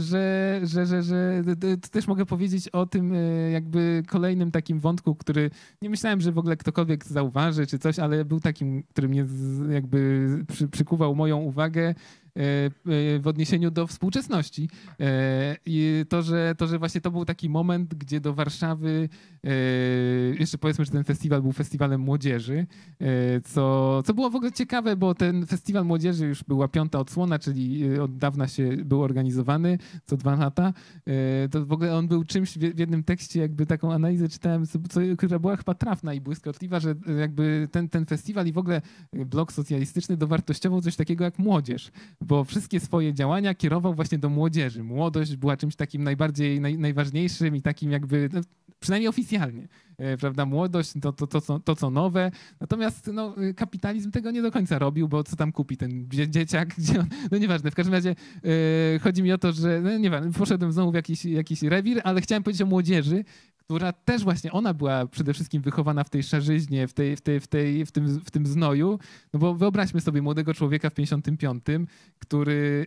też mogę powiedzieć o tym jakby kolejnym takim wątku, który nie myślałem, że w ogóle ktokolwiek zauważy czy coś, ale był takim, który mnie jakby przykuwał moją uwagę w odniesieniu do współczesności. I to, że właśnie to był taki moment, gdzie do Warszawy, jeszcze powiedzmy, że ten festiwal był festiwalem młodzieży, co było w ogóle ciekawe, bo ten festiwal młodzieży już była 5. odsłona, czyli od dawna był organizowany, co 2 lata. To w ogóle on był czymś, w jednym tekście jakby taką analizę czytałem, która była chyba trafna i błyskotliwa, że jakby ten festiwal i w ogóle blok socjalistyczny dowartościował coś takiego jak młodzież, bo wszystkie swoje działania kierował właśnie do młodzieży. Młodość była czymś takim najważniejszym i takim jakby, no, przynajmniej oficjalnie, prawda, młodość to co nowe, natomiast no, kapitalizm tego nie do końca robił, bo co tam kupi ten dzieciak, no nieważne, w każdym razie chodzi mi o to, że no, nieważne, poszedłem znowu w jakiś rewir, ale chciałem powiedzieć o młodzieży, która też właśnie, ona była przede wszystkim wychowana w tej szarzyźnie, w tym znoju, no bo wyobraźmy sobie młodego człowieka w 55, który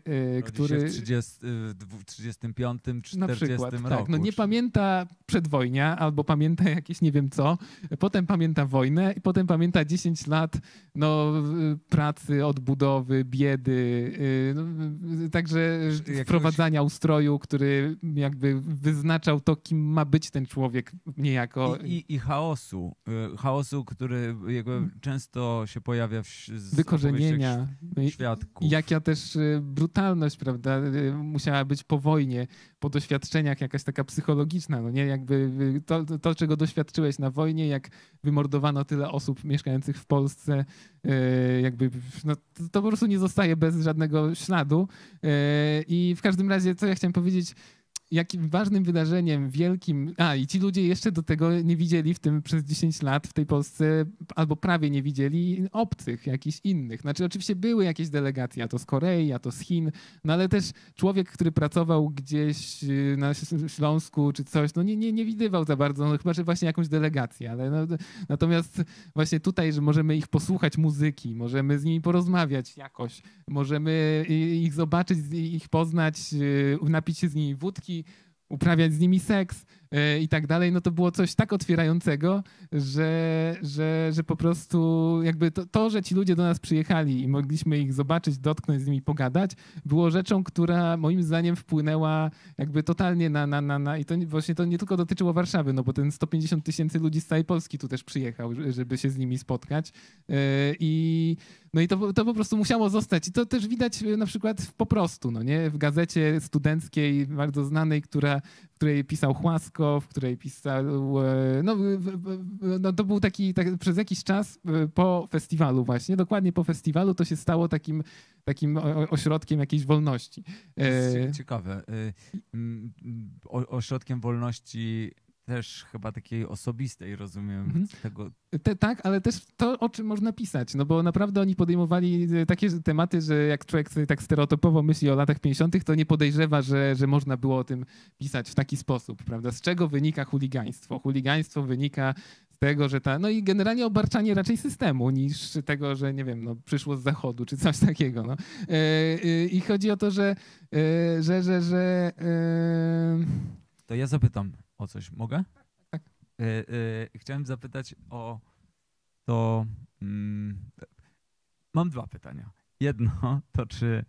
w 35, 40 na przykład, roku. Tak, no nie pamięta przedwojnia, albo pamięta jakieś nie wiem co, potem pamięta wojnę i potem pamięta 10 lat no, pracy, odbudowy, biedy, no, także wprowadzania ustroju, który jakby wyznaczał to, kim ma być ten człowiek niejako. I chaosu, który jakby często się pojawia z wykorzenienia świadków. Jaka też brutalność, prawda, musiała być po wojnie, po doświadczeniach jakaś taka psychologiczna, no nie, jakby to czego doświadczyłeś na wojnie, jak wymordowano tyle osób mieszkających w Polsce, jakby no, to po prostu nie zostaje bez żadnego śladu. I w każdym razie, co ja chciałem powiedzieć, jakim ważnym wydarzeniem, wielkim... i ci ludzie jeszcze do tego nie widzieli w tym przez 10 lat w tej Polsce, albo prawie nie widzieli obcych, jakichś innych. Znaczy oczywiście były jakieś delegacje, a to z Korei, a to z Chin, no ale też człowiek, który pracował gdzieś na Śląsku czy coś, no nie widywał za bardzo, no chyba, że właśnie jakąś delegację, ale no, natomiast właśnie tutaj, że możemy ich posłuchać muzyki, możemy z nimi porozmawiać jakoś, możemy ich zobaczyć, ich poznać, napić się z nimi wódki, uprawiać z nimi seks i tak dalej, no to było coś tak otwierającego, że po prostu jakby to, że ci ludzie do nas przyjechali i mogliśmy ich zobaczyć, dotknąć, z nimi pogadać, było rzeczą, która moim zdaniem wpłynęła jakby totalnie na i to właśnie to nie tylko dotyczyło Warszawy, no bo ten 150 000 ludzi z całej Polski tu też przyjechał, żeby się z nimi spotkać i to po prostu musiało zostać. I to też widać na przykład po prostu, no nie? W gazecie studenckiej, bardzo znanej, w której pisał Chłaskow, w której pisał... No to był taki przez jakiś czas po festiwalu właśnie, dokładnie po festiwalu to się stało takim ośrodkiem jakiejś wolności. Ciekawe. Ośrodkiem wolności też chyba takiej osobistej, rozumiem. Tego. Tak, ale też to, o czym można pisać, no bo naprawdę oni podejmowali takie tematy, że jak człowiek sobie tak stereotypowo myśli o latach 50., to nie podejrzewa, że można było o tym pisać w taki sposób, prawda? Z czego wynika chuligaństwo? Chuligaństwo wynika z tego, że no i generalnie obarczanie raczej systemu niż tego, że nie wiem, no, przyszło z zachodu czy coś takiego. No. I chodzi o to, że To ja zapytam o coś. Mogę? Tak. Chciałem zapytać o to... Mam dwa pytania. Jedno to, czy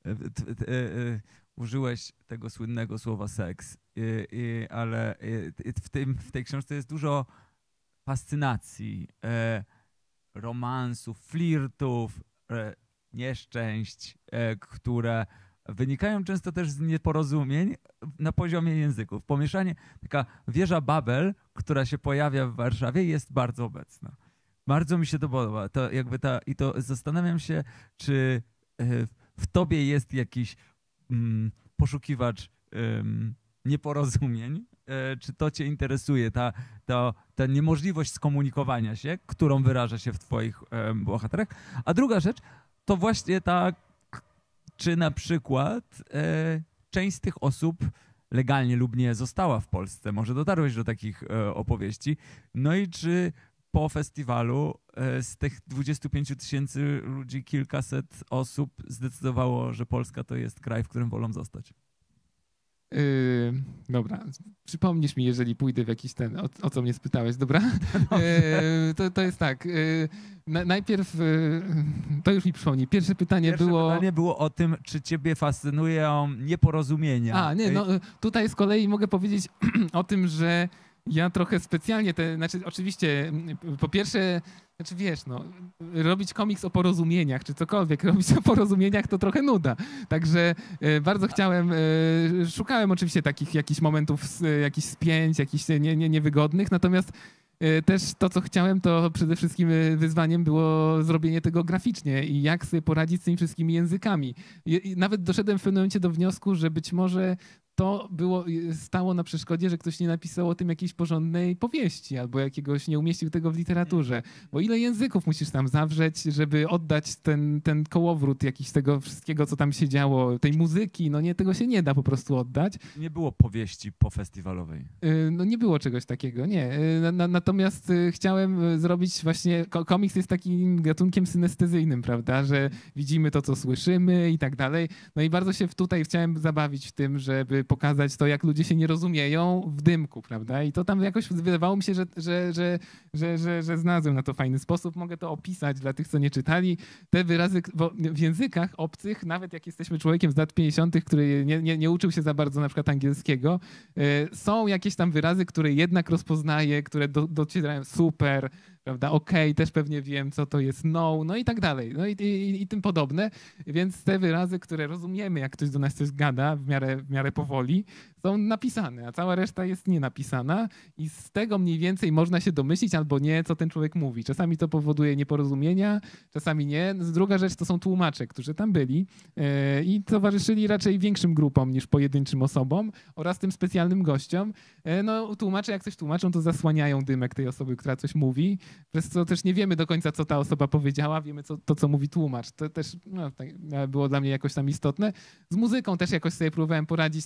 użyłeś tego słynnego słowa seks, ale w tej książce jest dużo fascynacji, romansów, flirtów, nieszczęść, które wynikają często też z nieporozumień na poziomie języków. Pomieszanie, taka wieża Babel, która się pojawia w Warszawie, jest bardzo obecna. Bardzo mi się to podoba. I to zastanawiam się, czy w tobie jest jakiś poszukiwacz nieporozumień, czy to cię interesuje, ta niemożliwość skomunikowania się, którą wyraża się w twoich bohaterach. A druga rzecz, to właśnie czy na przykład część z tych osób legalnie lub nie została w Polsce. Może dotarłeś do takich opowieści. No i czy po festiwalu z tych 25 000 ludzi kilkaset osób zdecydowało, że Polska to jest kraj, w którym wolą zostać? Dobra, przypomnisz mi, jeżeli pójdę w jakiś o co mnie spytałeś, dobra? To jest tak, najpierw, to już mi przypomnij, pierwsze pytanie było o tym, czy ciebie fascynują nieporozumienia. No tutaj z kolei mogę powiedzieć o tym, że ja trochę specjalnie oczywiście, po pierwsze, wiesz, no, robić komiks o porozumieniach, czy cokolwiek robić o porozumieniach, to trochę nuda. Także bardzo szukałem oczywiście takich jakichś momentów, jakichś spięć, jakichś niewygodnych, natomiast też to, co chciałem, to przede wszystkim wyzwaniem było zrobienie tego graficznie i jak sobie poradzić z tymi wszystkimi językami. I nawet doszedłem w pewnym momencie do wniosku, że być może to stało na przeszkodzie, że ktoś nie napisał o tym jakiejś porządnej powieści albo jakiegoś nie umieścił tego w literaturze. Bo ile języków musisz tam zawrzeć, żeby oddać ten kołowrót jakiś tego wszystkiego, co tam się działo, tej muzyki, no nie, tego się nie da po prostu oddać. Nie było powieści pofestiwalowej. No nie było czegoś takiego, nie. Natomiast chciałem zrobić właśnie, komiks jest takim gatunkiem synestezyjnym, prawda, że widzimy to, co słyszymy i tak dalej. No i bardzo się tutaj chciałem zabawić w tym, żeby pokazać to, jak ludzie się nie rozumieją w dymku, prawda? I to tam jakoś wydawało mi się, że znalazłem na to fajny sposób. Mogę to opisać dla tych, co nie czytali. Te wyrazy, bo w językach obcych, nawet jak jesteśmy człowiekiem z lat 50., który nie uczył się za bardzo na przykład angielskiego, są jakieś tam wyrazy, które jednak rozpoznaje, które docierają super, prawda, okej, też pewnie wiem, co to jest no i tak dalej, no i tym podobne, więc te wyrazy, które rozumiemy, jak ktoś do nas coś gada w miarę powoli, są napisane, a cała reszta jest nienapisana i z tego mniej więcej można się domyślić albo nie, co ten człowiek mówi. Czasami to powoduje nieporozumienia, czasami nie. Druga rzecz to są tłumacze, którzy tam byli i towarzyszyli raczej większym grupom niż pojedynczym osobom oraz tym specjalnym gościom. No tłumacze, jak coś tłumaczą, to zasłaniają dymek tej osoby, która coś mówi, przez co też nie wiemy do końca, co ta osoba powiedziała, wiemy co mówi tłumacz. To też było dla mnie jakoś tam istotne. Z muzyką też jakoś sobie próbowałem poradzić,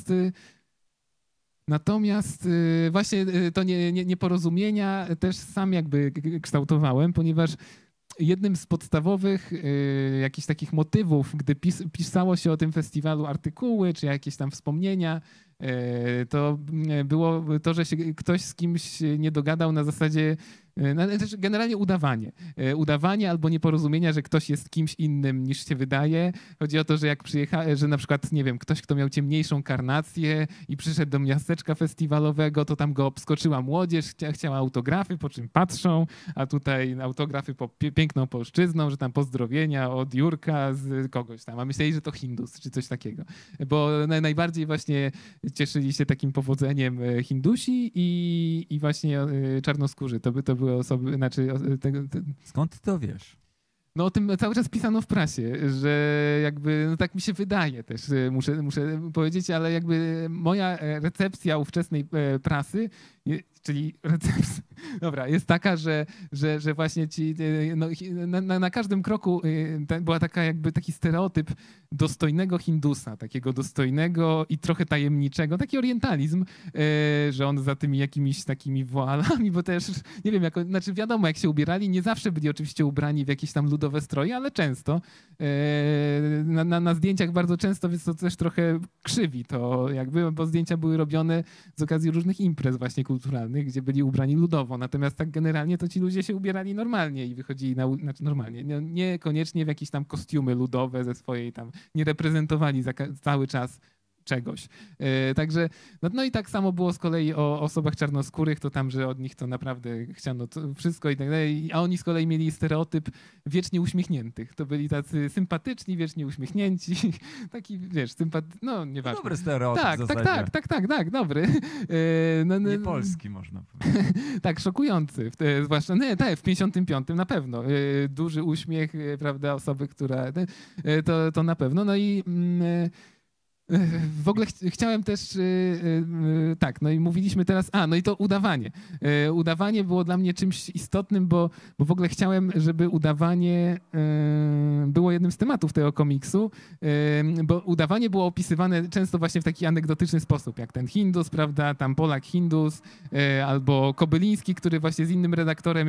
Natomiast właśnie to nieporozumienia też sam jakby kształtowałem, ponieważ jednym z podstawowych jakichś takich motywów, gdy pisało się o tym festiwalu artykuły czy jakieś tam wspomnienia, to było to, że się ktoś z kimś nie dogadał na zasadzie, generalnie udawanie albo nieporozumienia, że ktoś jest kimś innym niż się wydaje. Chodzi o to, że jak że na przykład, nie wiem, ktoś, kto miał ciemniejszą karnację i przyszedł do miasteczka festiwalowego, to tam go obskoczyła młodzież, chciała autografy, po czym patrzą, a tutaj autografy piękną polszczyzną, że tam pozdrowienia od Jurka z kogoś tam, a myśleli, że to Hindus czy coś takiego. Bo najbardziej właśnie cieszyli się takim powodzeniem Hindusi i właśnie czarnoskórzy. To były osoby, Skąd ty to wiesz? No o tym cały czas pisano w prasie, że jakby, no tak mi się wydaje też, muszę powiedzieć, ale jakby moja recepcja ówczesnej prasy Czyli recepcja, dobra, jest taka, że właśnie ci, no, na każdym kroku była taka jakby taki stereotyp dostojnego Hindusa, takiego dostojnego i trochę tajemniczego, taki orientalizm, że on za tymi jakimiś takimi woalami, bo też, nie wiem, znaczy wiadomo, jak się ubierali, nie zawsze byli oczywiście ubrani w jakieś tam ludowe stroje, ale często. Na zdjęciach bardzo często, więc to też trochę krzywi to jakby, bo zdjęcia były robione z okazji różnych imprez właśnie kulturalnych, gdzie byli ubrani ludowo. Natomiast tak generalnie to ci ludzie się ubierali normalnie i wychodzili znaczy normalnie, niekoniecznie w jakieś tam kostiumy ludowe ze swojej tam, nie reprezentowali cały czas czegoś. Także, no i tak samo było z kolei o osobach czarnoskórych, to tam, że od nich to naprawdę chciano wszystko i tak dalej, a oni z kolei mieli stereotyp wiecznie uśmiechniętych. To byli tacy sympatyczni, wiecznie uśmiechnięci, taki, wiesz, no nieważne. Dobry stereotyp w zasadzie. Tak, dobry. Nie polski można powiedzieć. Tak, szokujący, zwłaszcza w 55 na pewno. Duży uśmiech, prawda, osoby, która, to na pewno. No i w ogóle chciałem też, tak, no i mówiliśmy teraz, no i to udawanie. Udawanie było dla mnie czymś istotnym, bo w ogóle chciałem, żeby udawanie było jednym z tematów tego komiksu, bo udawanie było opisywane często właśnie w taki anegdotyczny sposób, jak ten Hindus, prawda, tam Polak Hindus, albo Kobyliński, który właśnie z innym redaktorem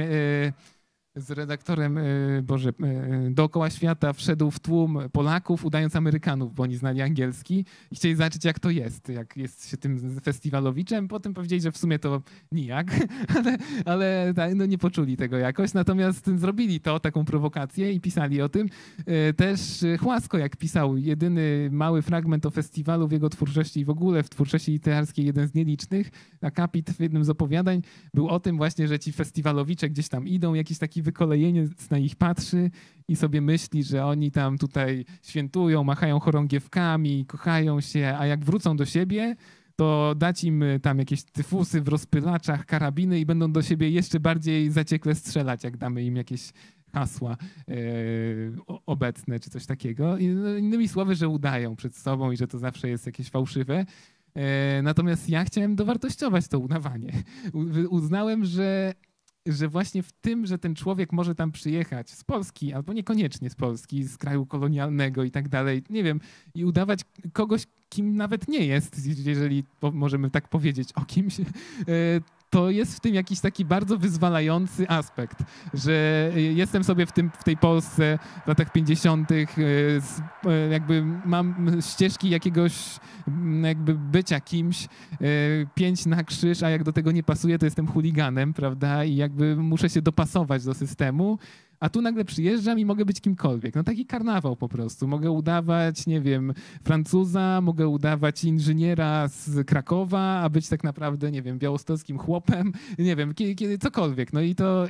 dookoła świata wszedł w tłum Polaków, udając Amerykanów, bo oni znali angielski i chcieli zobaczyć, jak to jest, jak jest się tym festiwalowiczem. Potem powiedzieli, że w sumie to nijak, ale no nie poczuli tego jakoś. Natomiast zrobili taką prowokację i pisali o tym. Też Chłasko, jak pisał, jedyny mały fragment o festiwalu w jego twórczości i w ogóle w twórczości literackiej, jeden z nielicznych, akapit w jednym z opowiadań, był o tym właśnie, że ci festiwalowicze gdzieś tam idą, jakiś taki wykolejeniec na nich patrzy i sobie myśli, że oni tam tutaj świętują, machają chorągiewkami, kochają się, a jak wrócą do siebie, to dać im tam jakieś tyfusy w rozpylaczach, karabiny i będą do siebie jeszcze bardziej zaciekle strzelać, jak damy im jakieś hasła obecne czy coś takiego. Innymi słowy, że udają przed sobą i że to zawsze jest jakieś fałszywe. Natomiast ja chciałem dowartościować to udawanie. Uznałem, że właśnie w tym, że ten człowiek może tam przyjechać z Polski, albo niekoniecznie z Polski, z kraju kolonialnego i tak dalej, nie wiem, i udawać kogoś, kim nawet nie jest, jeżeli możemy tak powiedzieć o kimś, to jest w tym jakiś taki bardzo wyzwalający aspekt, że jestem sobie w tej Polsce w latach 50. Jakby mam ścieżki jakiegoś jakby bycia kimś, 5 na krzyż, a jak do tego nie pasuje, to jestem chuliganem, prawda? I jakby muszę się dopasować do systemu. A tu nagle przyjeżdżam i mogę być kimkolwiek. No taki karnawał po prostu. Mogę udawać, nie wiem, Francuza, mogę udawać inżyniera z Krakowa, a być tak naprawdę, nie wiem, białostockim chłopem, nie wiem, cokolwiek. No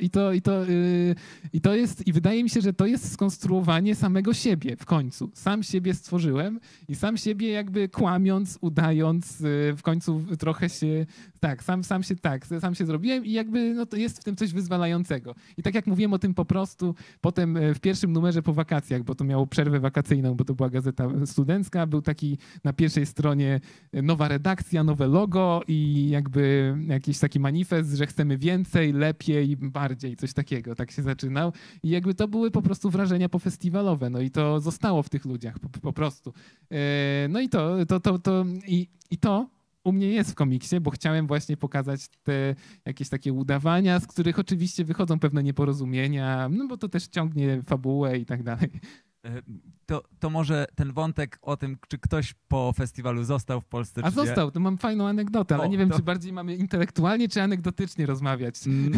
i to jest, i wydaje mi się, że to jest skonstruowanie samego siebie w końcu. Sam siebie stworzyłem i sam siebie jakby kłamiąc, udając, w końcu trochę się, tak, sam się zrobiłem i jakby no to jest w tym coś wyzwalającego. I tak jak mówiłem o tym po prostu, potem w pierwszym numerze po wakacjach, bo to miało przerwę wakacyjną, bo to była gazeta studencka, był taki na pierwszej stronie nowa redakcja, nowe logo i jakby jakiś taki manifest, że chcemy więcej, lepiej, bardziej, coś takiego. Tak się zaczynał. I jakby to były po prostu wrażenia pofestiwalowe. No i to zostało w tych ludziach po prostu. No i to u mnie jest w komiksie, bo chciałem właśnie pokazać te jakieś takie udawania, z których oczywiście wychodzą pewne nieporozumienia, no bo to też ciągnie fabułę i tak dalej. To może ten wątek o tym, czy ktoś po festiwalu został w Polsce, czy został, nie? To mam fajną anegdotę, ale nie wiem, czy bardziej mamy intelektualnie, czy anegdotycznie rozmawiać.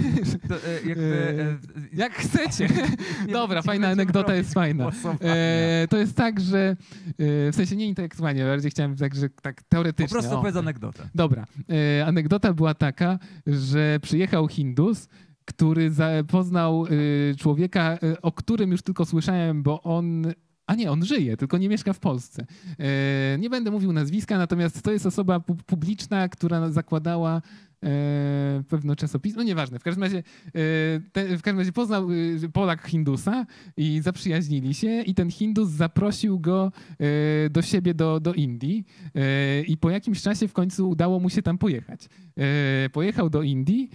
Jak chcecie. Dobra, fajna anegdota jest fajna. To jest tak, że w sensie nie intelektualnie, bardziej chciałem tak teoretycznie. Po prostu opowiedz anegdotę. Dobra. Anegdota była taka, że przyjechał Hindus, który poznał człowieka, o którym już tylko słyszałem, bo on żyje, tylko nie mieszka w Polsce. Nie będę mówił nazwiska, natomiast to jest osoba publiczna, która zakładała pewno czasopismo, no nieważne. W każdym razie poznał Polak Hindusa i zaprzyjaźnili się i ten Hindus zaprosił go do siebie do Indii i po jakimś czasie w końcu udało mu się tam pojechać. Pojechał do Indii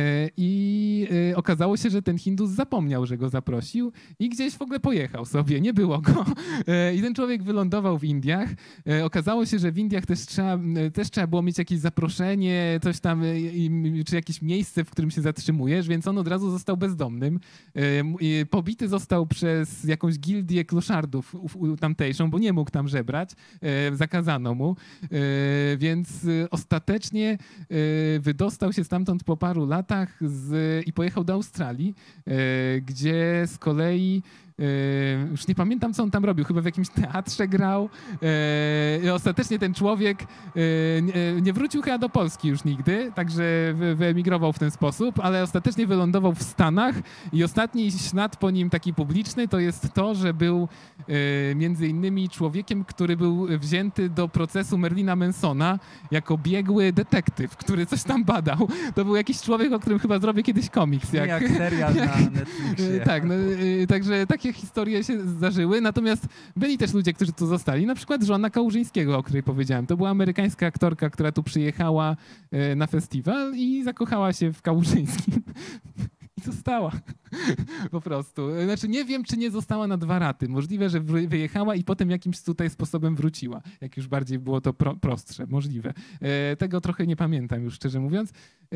i okazało się, że ten Hindus zapomniał, że go zaprosił i gdzieś w ogóle pojechał sobie, nie było go. I ten człowiek wylądował w Indiach. Okazało się, że w Indiach też trzeba było mieć jakieś zaproszenie, coś tam, czy jakieś miejsce, w którym się zatrzymujesz, więc on od razu został bezdomnym. Pobity został przez jakąś gildię kloszardów tamtejszą, bo nie mógł tam żebrać. Zakazano mu. Więc ostatecznie wydostał się stamtąd po paru latach i pojechał do Australii, gdzie z kolei już nie pamiętam, co on tam robił. Chyba w jakimś teatrze grał. I ostatecznie ten człowiek nie wrócił chyba do Polski już nigdy, także wyemigrował w ten sposób, ale ostatecznie wylądował w Stanach i ostatni ślad po nim taki publiczny to jest to, że był między innymi człowiekiem, który był wzięty do procesu Merlina Mansona jako biegły detektyw, który coś tam badał. To był jakiś człowiek, o którym chyba zrobię kiedyś komiks. Jak serial na Netflixie. Tak, także takie historie się zdarzyły, natomiast byli też ludzie, którzy tu zostali, na przykład żona Kałużyńskiego, o której powiedziałem. To była amerykańska aktorka, która tu przyjechała na festiwal i zakochała się w Kałużyńskim. I została. Po prostu. Znaczy nie wiem, czy nie została na 2 raty. Możliwe, że wyjechała i potem jakimś tutaj sposobem wróciła. Jak już bardziej było to prostsze. Możliwe. Tego trochę nie pamiętam już, szczerze mówiąc.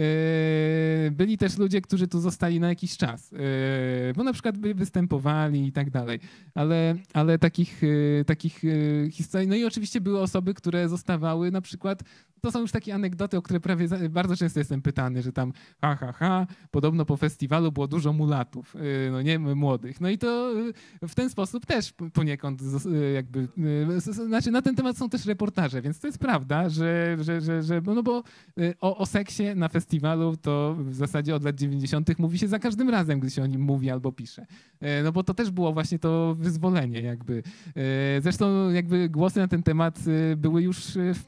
Byli też ludzie, którzy tu zostali na jakiś czas. Bo na przykład występowali i tak dalej. Ale takich historii... No i oczywiście były osoby, które zostawały na przykład... To są już takie anegdoty, o które bardzo często jestem pytany, że tam podobno po festiwalu było dużo mulatów, no nie, młodych. No i to w ten sposób też poniekąd jakby, znaczy na ten temat są też reportaże, więc to jest prawda, że no bo o seksie na festiwalu to w zasadzie od lat 90. mówi się za każdym razem, gdy się o nim mówi albo pisze. No bo to też było właśnie wyzwolenie jakby. Zresztą jakby głosy na ten temat były już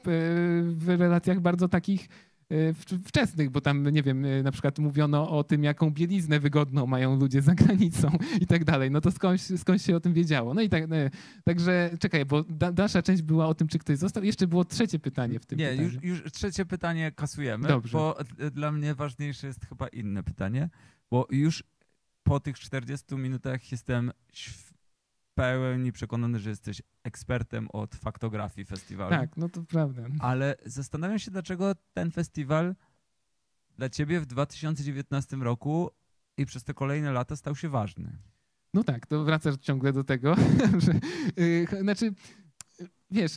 w relacjach bardzo takich wczesnych, bo tam, nie wiem, na przykład mówiono o tym, jaką bieliznę wygodną mają ludzie za granicą i tak dalej. No to skądś się o tym wiedziało. No i tak, także czekaj, bo dalsza część była o tym, czy ktoś został. Jeszcze było trzecie pytanie w tym pytaniu. Nie, już trzecie pytanie kasujemy, Dobrze. Bo dla mnie ważniejsze jest chyba inne pytanie, bo już po tych 40 minutach jestem w pełni przekonany, że jesteś ekspertem od faktografii festiwalu. Tak, no to prawda. Ale zastanawiam się, dlaczego ten festiwal dla ciebie w 2019 roku i przez te kolejne lata stał się ważny. No tak, to wracasz ciągle do tego, że, znaczy, wiesz,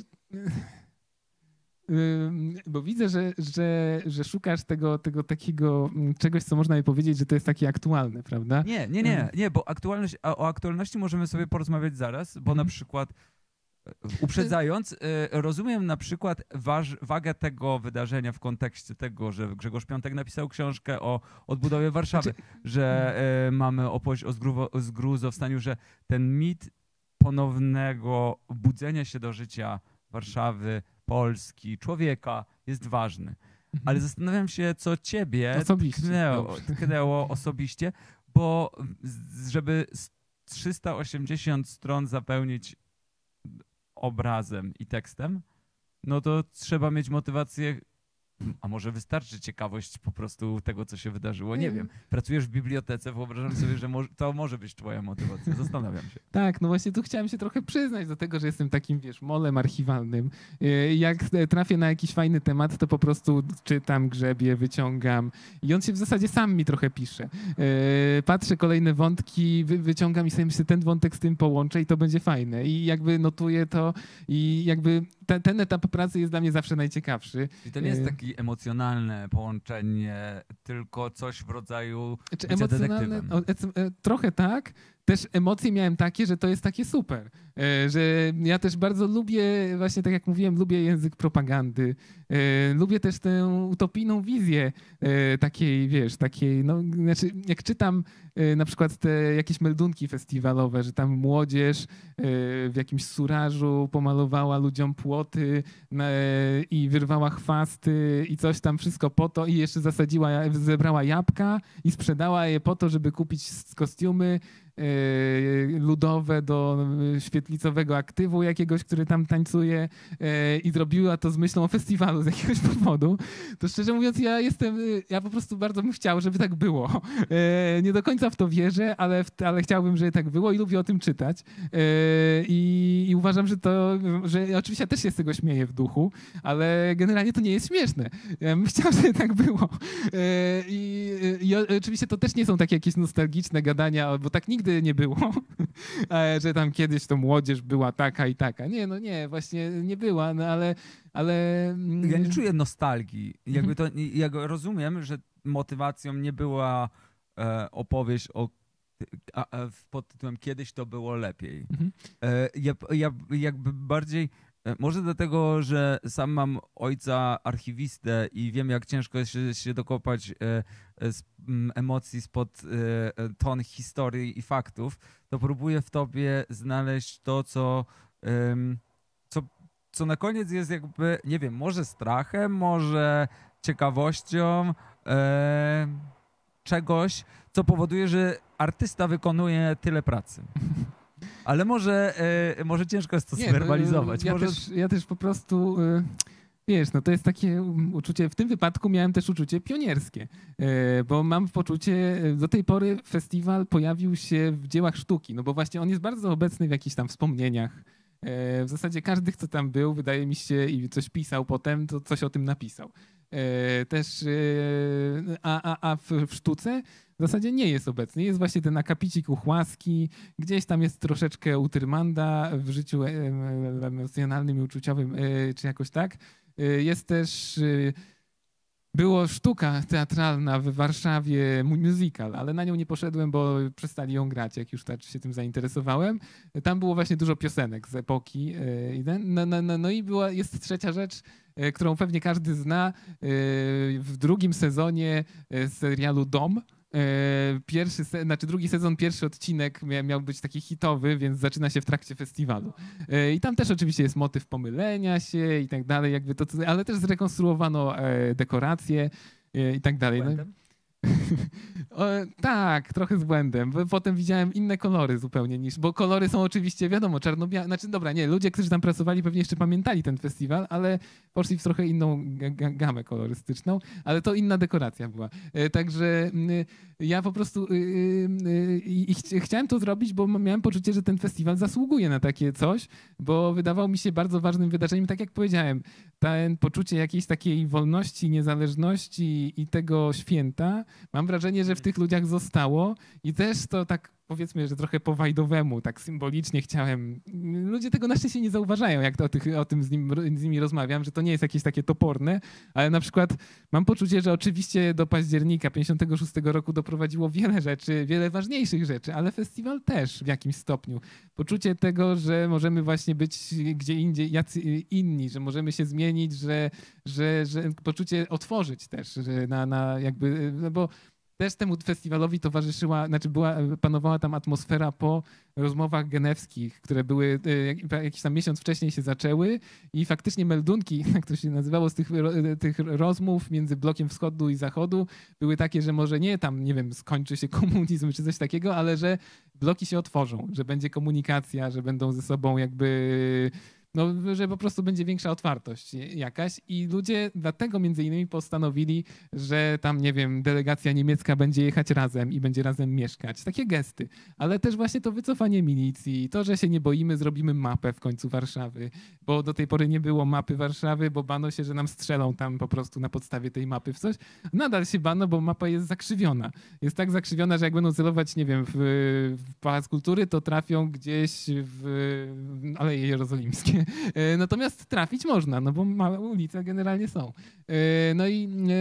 bo widzę, że szukasz tego takiego czegoś, co można by powiedzieć, że to jest takie aktualne, prawda? Nie, bo o aktualności możemy sobie porozmawiać zaraz, bo na przykład uprzedzając, rozumiem na przykład wagę tego wydarzenia w kontekście tego, że Grzegorz Piątek napisał książkę o odbudowie Warszawy, że mamy opowieść o zgruzowstaniu, że ten mit ponownego budzenia się do życia Warszawy, Polski, człowieka jest ważny. Ale zastanawiam się, co ciebie tknęło osobiście, bo żeby 380 stron zapełnić obrazem i tekstem, no to trzeba mieć motywację, a może wystarczy ciekawość po prostu tego, co się wydarzyło. Nie wiem. Pracujesz w bibliotece, wyobrażam sobie, że to może być twoja motywacja. Zastanawiam się. Tak, no właśnie tu chciałem się trochę przyznać do tego, że jestem takim, wiesz, molem archiwalnym. Jak trafię na jakiś fajny temat, to po prostu czytam, grzebię, wyciągam i on się w zasadzie sam mi trochę pisze. Patrzę kolejne wątki, wyciągam i sobie myślę, ten wątek z tym połączę i to będzie fajne. I jakby notuję to i jakby ten etap pracy jest dla mnie zawsze najciekawszy. I to nie jest takie emocjonalne połączenie, tylko coś w rodzaju emocjonalne, trochę tak, też emocje miałem takie, że to jest takie super, że ja też bardzo lubię, właśnie tak jak mówiłem, lubię język propagandy, lubię też tę utopijną wizję takiej, wiesz, takiej, no, znaczy jak czytam na przykład te jakieś meldunki festiwalowe, że tam młodzież w jakimś surażu pomalowała ludziom płoty i wyrwała chwasty i coś tam, wszystko po to i jeszcze zebrała jabłka i sprzedała je po to, żeby kupić kostiumy ludowe do świetlicowego aktywu jakiegoś, który tam tańcuje i zrobiła to z myślą o festiwalu z jakiegoś powodu, to szczerze mówiąc ja po prostu bardzo bym chciał, żeby tak było. Nie do końca w to wierzę, ale chciałbym, żeby tak było i lubię o tym czytać. I uważam, że oczywiście ja też się z tego śmieję w duchu, ale generalnie to nie jest śmieszne. Ja bym chciał, żeby tak było. I oczywiście to też nie są takie jakieś nostalgiczne gadania, bo tak nigdy nie było, że tam kiedyś to młodzież była taka i taka. Nie, no nie, właśnie nie była, no ale... Ja nie czuję nostalgii. Jakby to, ja rozumiem, że motywacją nie była opowieść pod tytułem Kiedyś to było lepiej. Ja jakby bardziej... Może dlatego, że sam mam ojca archiwistę i wiem, jak ciężko jest się dokopać z emocji spod ton historii i faktów, to próbuję w tobie znaleźć to, co na koniec jest jakby, nie wiem, może strachem, może ciekawością czegoś, co powoduje, że artysta wykonuje tyle pracy. Ale może ciężko jest to zwerbalizować. Ja też po prostu, wiesz, no to jest takie uczucie, w tym wypadku miałem też uczucie pionierskie, bo mam poczucie, do tej pory festiwal pojawił się w dziełach sztuki, no bo właśnie on jest bardzo obecny w jakichś tam wspomnieniach. W zasadzie każdy, kto tam był, wydaje mi się, i coś pisał potem, to coś o tym napisał. Też, a w sztuce w zasadzie nie jest obecny. Jest właśnie ten akapicik Uchłaski, gdzieś tam jest troszeczkę Utrymanda w życiu emocjonalnym i uczuciowym, czy jakoś tak. Jest też... Było sztuka teatralna w Warszawie, musical, ale na nią nie poszedłem, bo przestali ją grać, jak już tak się tym zainteresowałem. Tam było właśnie dużo piosenek z epoki. No i jest trzecia rzecz, którą pewnie każdy zna. W drugim sezonie serialu Dom. Drugi sezon, pierwszy odcinek miał być taki hitowy, więc zaczyna się w trakcie festiwalu. I tam też oczywiście jest motyw pomylenia się i tak dalej, jakby ale też zrekonstruowano dekoracje i tak dalej. Tak, trochę z błędem. Potem widziałem inne kolory zupełnie bo kolory są oczywiście, wiadomo, czarno-białe. Znaczy, dobra, nie, ludzie, którzy tam pracowali, pewnie jeszcze pamiętali ten festiwal, ale poszli w trochę inną gamę kolorystyczną, ale to inna dekoracja była. Także ja po prostu chciałem to zrobić, bo miałem poczucie, że ten festiwal zasługuje na takie coś, bo wydawał mi się bardzo ważnym wydarzeniem, tak jak powiedziałem, ten poczucie jakiejś takiej wolności, niezależności i tego święta, mam wrażenie, że w tych ludziach zostało i też to tak powiedzmy, że trochę po wajdowemu, tak symbolicznie chciałem. Ludzie tego na szczęście nie zauważają, jak o tym z nimi rozmawiam, że to nie jest jakieś takie toporne, ale na przykład mam poczucie, że oczywiście do października 56 roku doprowadziło wiele rzeczy, wiele ważniejszych rzeczy, ale festiwal też w jakimś stopniu. Poczucie tego, że możemy właśnie być gdzie indziej jacy inni, że możemy się zmienić, że poczucie otworzyć też, że jakby, no bo też temu festiwalowi panowała tam atmosfera po rozmowach genewskich, które były jakiś tam miesiąc wcześniej się zaczęły i faktycznie meldunki, jak to się nazywało, z tych rozmów między blokiem wschodu i zachodu były takie, że może nie tam, nie wiem, skończy się komunizm czy coś takiego, ale że bloki się otworzą, że będzie komunikacja, że będą ze sobą jakby... No, że po prostu będzie większa otwartość jakaś i ludzie dlatego między innymi postanowili, że tam, nie wiem, delegacja niemiecka będzie jechać razem i będzie razem mieszkać. Takie gesty. Ale też właśnie to wycofanie milicji, to, że się nie boimy, zrobimy mapę w końcu Warszawy, bo do tej pory nie było mapy Warszawy, bo bano się, że nam strzelą tam po prostu na podstawie tej mapy w coś. Nadal się bano, bo mapa jest zakrzywiona. Jest tak zakrzywiona, że jak będą celować, nie wiem, w Pałac Kultury, to trafią gdzieś w Aleje Jerozolimskie. Natomiast trafić można, no bo małe ulice generalnie są. No i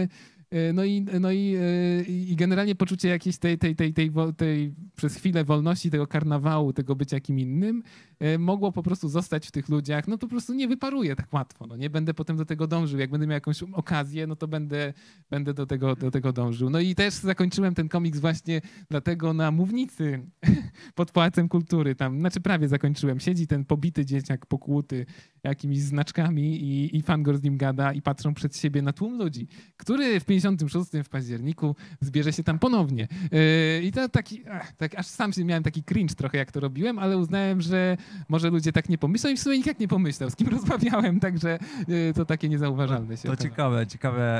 I generalnie poczucie jakiejś tej przez chwilę wolności, tego karnawału, tego bycia kim innym, mogło po prostu zostać w tych ludziach. No to po prostu nie wyparuje tak łatwo. No nie będę potem do tego dążył. Jak będę miał jakąś okazję, no to będę do tego dążył. No i też zakończyłem ten komiks właśnie dlatego na mównicy pod Pałacem Kultury. Tam, znaczy prawie zakończyłem. Siedzi ten pobity dzieciak pokłuty jakimiś znaczkami i Fangor z nim gada i patrzą przed siebie na tłum ludzi, który w 56 w październiku zbierze się tam ponownie. I to tak aż sam się miałem taki cringe trochę, jak to robiłem, ale uznałem, że może ludzie tak nie pomyślą i w sumie nikt jak nie pomyślał, z kim rozmawiałem, także to takie niezauważalne się. To ciekawe,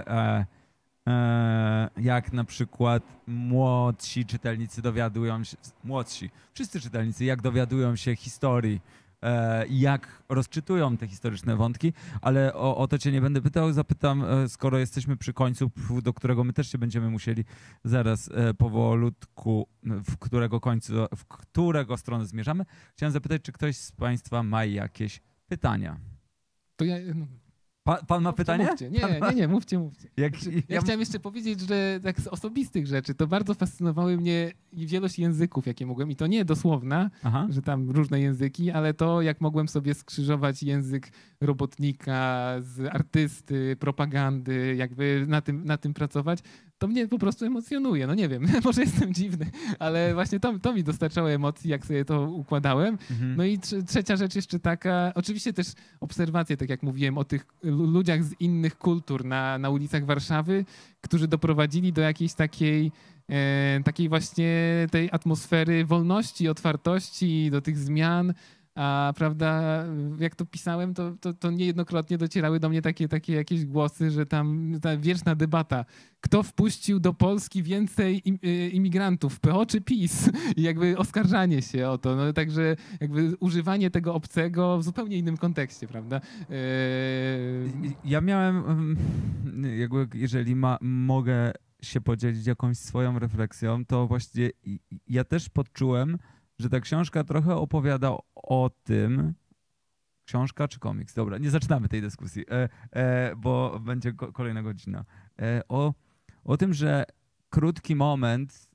jak na przykład młodsi czytelnicy dowiadują się, wszyscy czytelnicy, jak dowiadują się historii, jak rozczytują te historyczne wątki, ale o to cię nie będę pytał, zapytam, skoro jesteśmy przy końcu, do którego my też się będziemy musieli zaraz powolutku, w którego stronę zmierzamy. Chciałem zapytać, czy ktoś z państwa ma jakieś pytania? To ja... Pan ma pytanie? Mówcie. Nie, mówcie. Ja chciałem jeszcze powiedzieć, że tak z osobistych rzeczy, to bardzo fascynowały mnie wielość języków, jakie mogłem. I to nie dosłowna, że tam różne języki, ale to, jak mogłem sobie skrzyżować język robotnika z artysty, propagandy, jakby na tym pracować, to mnie po prostu emocjonuje. No nie wiem, może jestem dziwny, ale właśnie to mi dostarczało emocji, jak sobie to układałem. No i trzecia rzecz jeszcze taka, oczywiście też obserwacje, tak jak mówiłem, o tych ludziach z innych kultur na ulicach Warszawy, którzy doprowadzili do jakiejś takiej właśnie tej atmosfery wolności, otwartości, do tych zmian. A prawda, jak to pisałem, to niejednokrotnie docierały do mnie takie jakieś głosy, że tam ta wieczna debata, kto wpuścił do Polski więcej imigrantów, PO czy PiS? I jakby oskarżanie się o to. No, także jakby używanie tego obcego w zupełnie innym kontekście, prawda? Ja miałem, jakby jeżeli mogę się podzielić jakąś swoją refleksją, to właściwie ja też poczułem, że ta książka trochę opowiada o tym, książka czy komiks? Dobra, nie zaczynamy tej dyskusji, bo będzie kolejna godzina. O tym, że krótki moment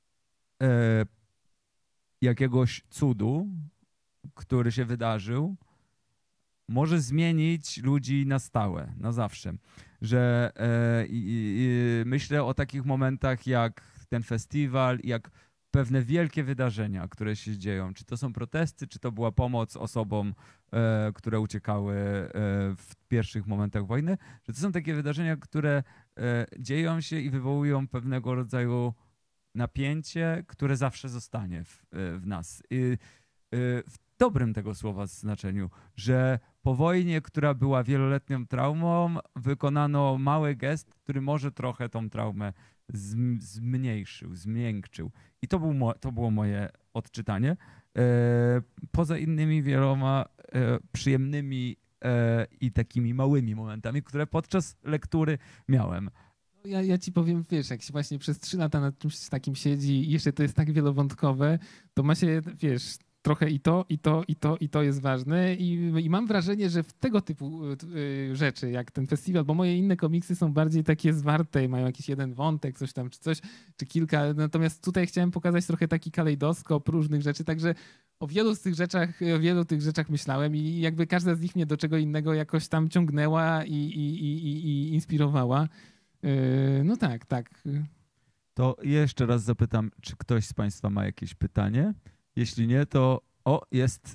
jakiegoś cudu, który się wydarzył, może zmienić ludzi na stałe, na zawsze. Że myślę o takich momentach jak ten festiwal, jak pewne wielkie wydarzenia, które się dzieją. Czy to są protesty, czy to była pomoc osobom, które uciekały w pierwszych momentach wojny, że to są takie wydarzenia, które dzieją się i wywołują pewnego rodzaju napięcie, które zawsze zostanie w nas. W dobrym tego słowa znaczeniu, że po wojnie, która była wieloletnią traumą, wykonano mały gest, który może trochę tą traumę zmniejszył, zmiękczył. I to było moje odczytanie. Poza innymi wieloma przyjemnymi i takimi małymi momentami, które podczas lektury miałem. Ja ci powiem, wiesz, jak się właśnie przez 3 lata nad czymś takim siedzi i jeszcze to jest tak wielowątkowe, to ma się, wiesz, trochę i to jest ważne i mam wrażenie, że w tego typu rzeczy, jak ten festiwal, bo moje inne komiksy są bardziej takie zwarte, mają jakiś jeden wątek, coś tam, czy kilka, natomiast tutaj chciałem pokazać trochę taki kalejdoskop różnych rzeczy, także o wielu tych rzeczach myślałem i jakby każda z nich mnie do czego innego jakoś tam ciągnęła i inspirowała. No tak. To jeszcze raz zapytam, czy ktoś z państwa ma jakieś pytanie? Jeśli nie, to jest.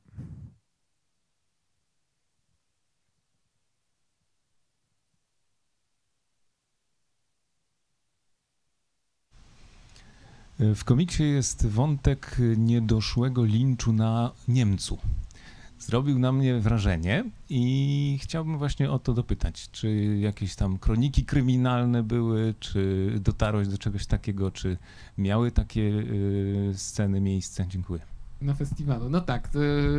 W komiksie jest wątek niedoszłego linczu na Niemcu. Zrobił na mnie wrażenie i chciałbym właśnie o to dopytać, czy jakieś tam kroniki kryminalne były, czy dotarłeś do czegoś takiego, czy miały takie sceny miejsce? Dziękuję. Na festiwalu, no tak.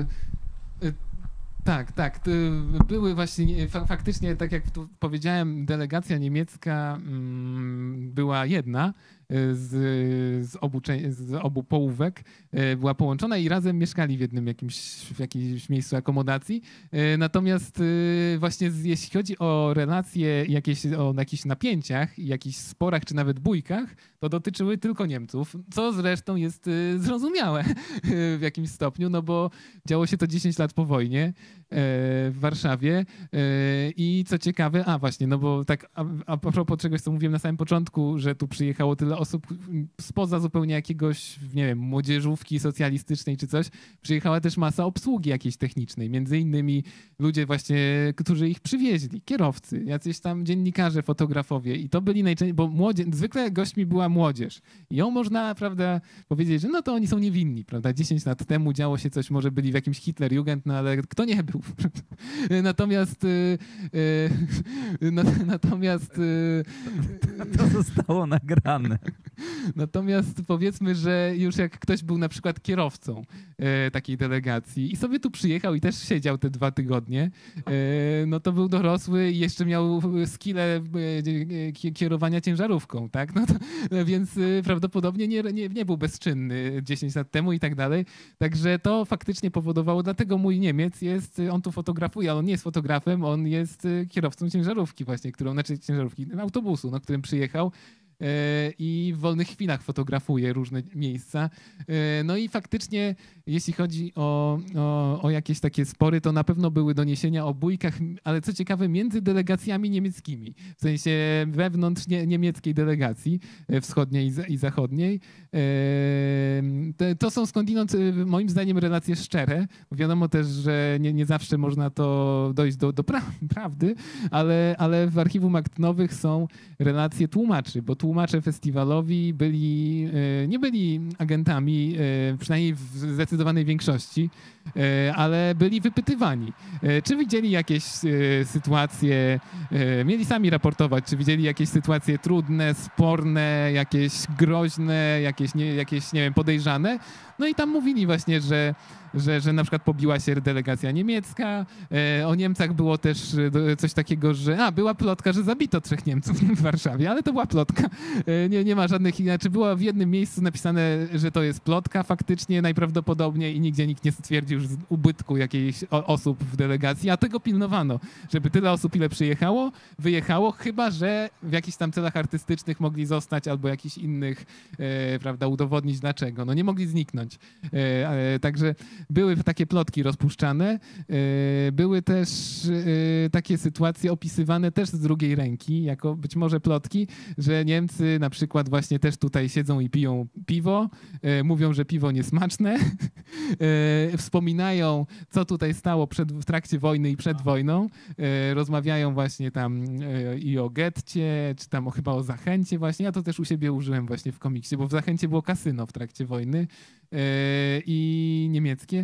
Tak. Były właśnie, faktycznie, tak jak tu powiedziałem, delegacja niemiecka była jedna z obu połówek była połączona i razem mieszkali w jakimś miejscu akomodacji. Natomiast właśnie jeśli chodzi o relacje o jakichś napięciach, jakichś sporach czy nawet bójkach, to dotyczyły tylko Niemców, co zresztą jest zrozumiałe w jakimś stopniu, no bo działo się to 10 lat po wojnie w Warszawie i co ciekawe, właśnie, no bo tak a propos czegoś, co mówiłem na samym początku, że tu przyjechało tyle osób spoza zupełnie jakiegoś, nie wiem, młodzieżówki socjalistycznej czy coś, przyjechała też masa obsługi jakiejś technicznej, między innymi ludzie właśnie, którzy ich przywieźli, kierowcy, jacyś tam dziennikarze, fotografowie i to byli najczęściej, bo zwykle gośćmi była młodzież i ją można, prawda, powiedzieć, że no to oni są niewinni, prawda, 10 lat temu działo się coś, może byli w jakimś Hitlerjugend, no ale kto nie był? Natomiast to zostało nagrane. Natomiast powiedzmy, że już jak ktoś był na przykład kierowcą takiej delegacji i sobie tu przyjechał i też siedział te 2 tygodnie, no to był dorosły i jeszcze miał skille kierowania ciężarówką, tak? No to, więc prawdopodobnie nie był bezczynny 10 lat temu i tak dalej. Także to faktycznie powodowało, dlatego mój Niemiec on tu fotografuje, ale on nie jest fotografem, on jest kierowcą ciężarówki właśnie, autobusu, no, którym przyjechał. I w wolnych chwilach fotografuje różne miejsca. No i faktycznie, jeśli chodzi o jakieś takie spory, to na pewno były doniesienia o bójkach, ale co ciekawe, między delegacjami niemieckimi, w sensie wewnątrz niemieckiej delegacji wschodniej i zachodniej. To są skądinąd moim zdaniem relacje szczere. Wiadomo też, że nie zawsze można to dojść do prawdy, ale w archiwum akt nowych są relacje tłumaczy, bo tłumacze festiwalowi nie byli agentami, przynajmniej w zdecydowanej większości, ale byli wypytywani. Czy widzieli jakieś sytuacje, mieli sami raportować, czy widzieli jakieś sytuacje trudne, sporne, jakieś groźne, jakieś nie wiem, podejrzane. No i tam mówili właśnie, że na przykład pobiła się delegacja niemiecka. O Niemcach było też coś takiego, że była plotka, że zabito 3 Niemców w Warszawie, ale to była plotka. Nie ma żadnych, znaczy było w jednym miejscu napisane, że to jest plotka faktycznie najprawdopodobniej i nigdzie nikt nie stwierdził ubytku jakichś osób w delegacji, a tego pilnowano, żeby tyle osób, ile przyjechało, wyjechało, chyba że w jakichś tam celach artystycznych mogli zostać albo jakichś innych, prawda, udowodnić dlaczego. No nie mogli zniknąć. Także były takie plotki rozpuszczane. Były też takie sytuacje opisywane też z drugiej ręki, jako być może plotki, że Niemcy na przykład właśnie też tutaj siedzą i piją piwo, mówią, że piwo niesmaczne, wspominają, co tutaj stało w trakcie wojny i przed wojną, rozmawiają właśnie tam i o getcie, czy tam chyba o Zachęcie właśnie. Ja to też u siebie użyłem właśnie w komiksie, bo w Zachęcie było kasyno w trakcie wojny i niemieckie.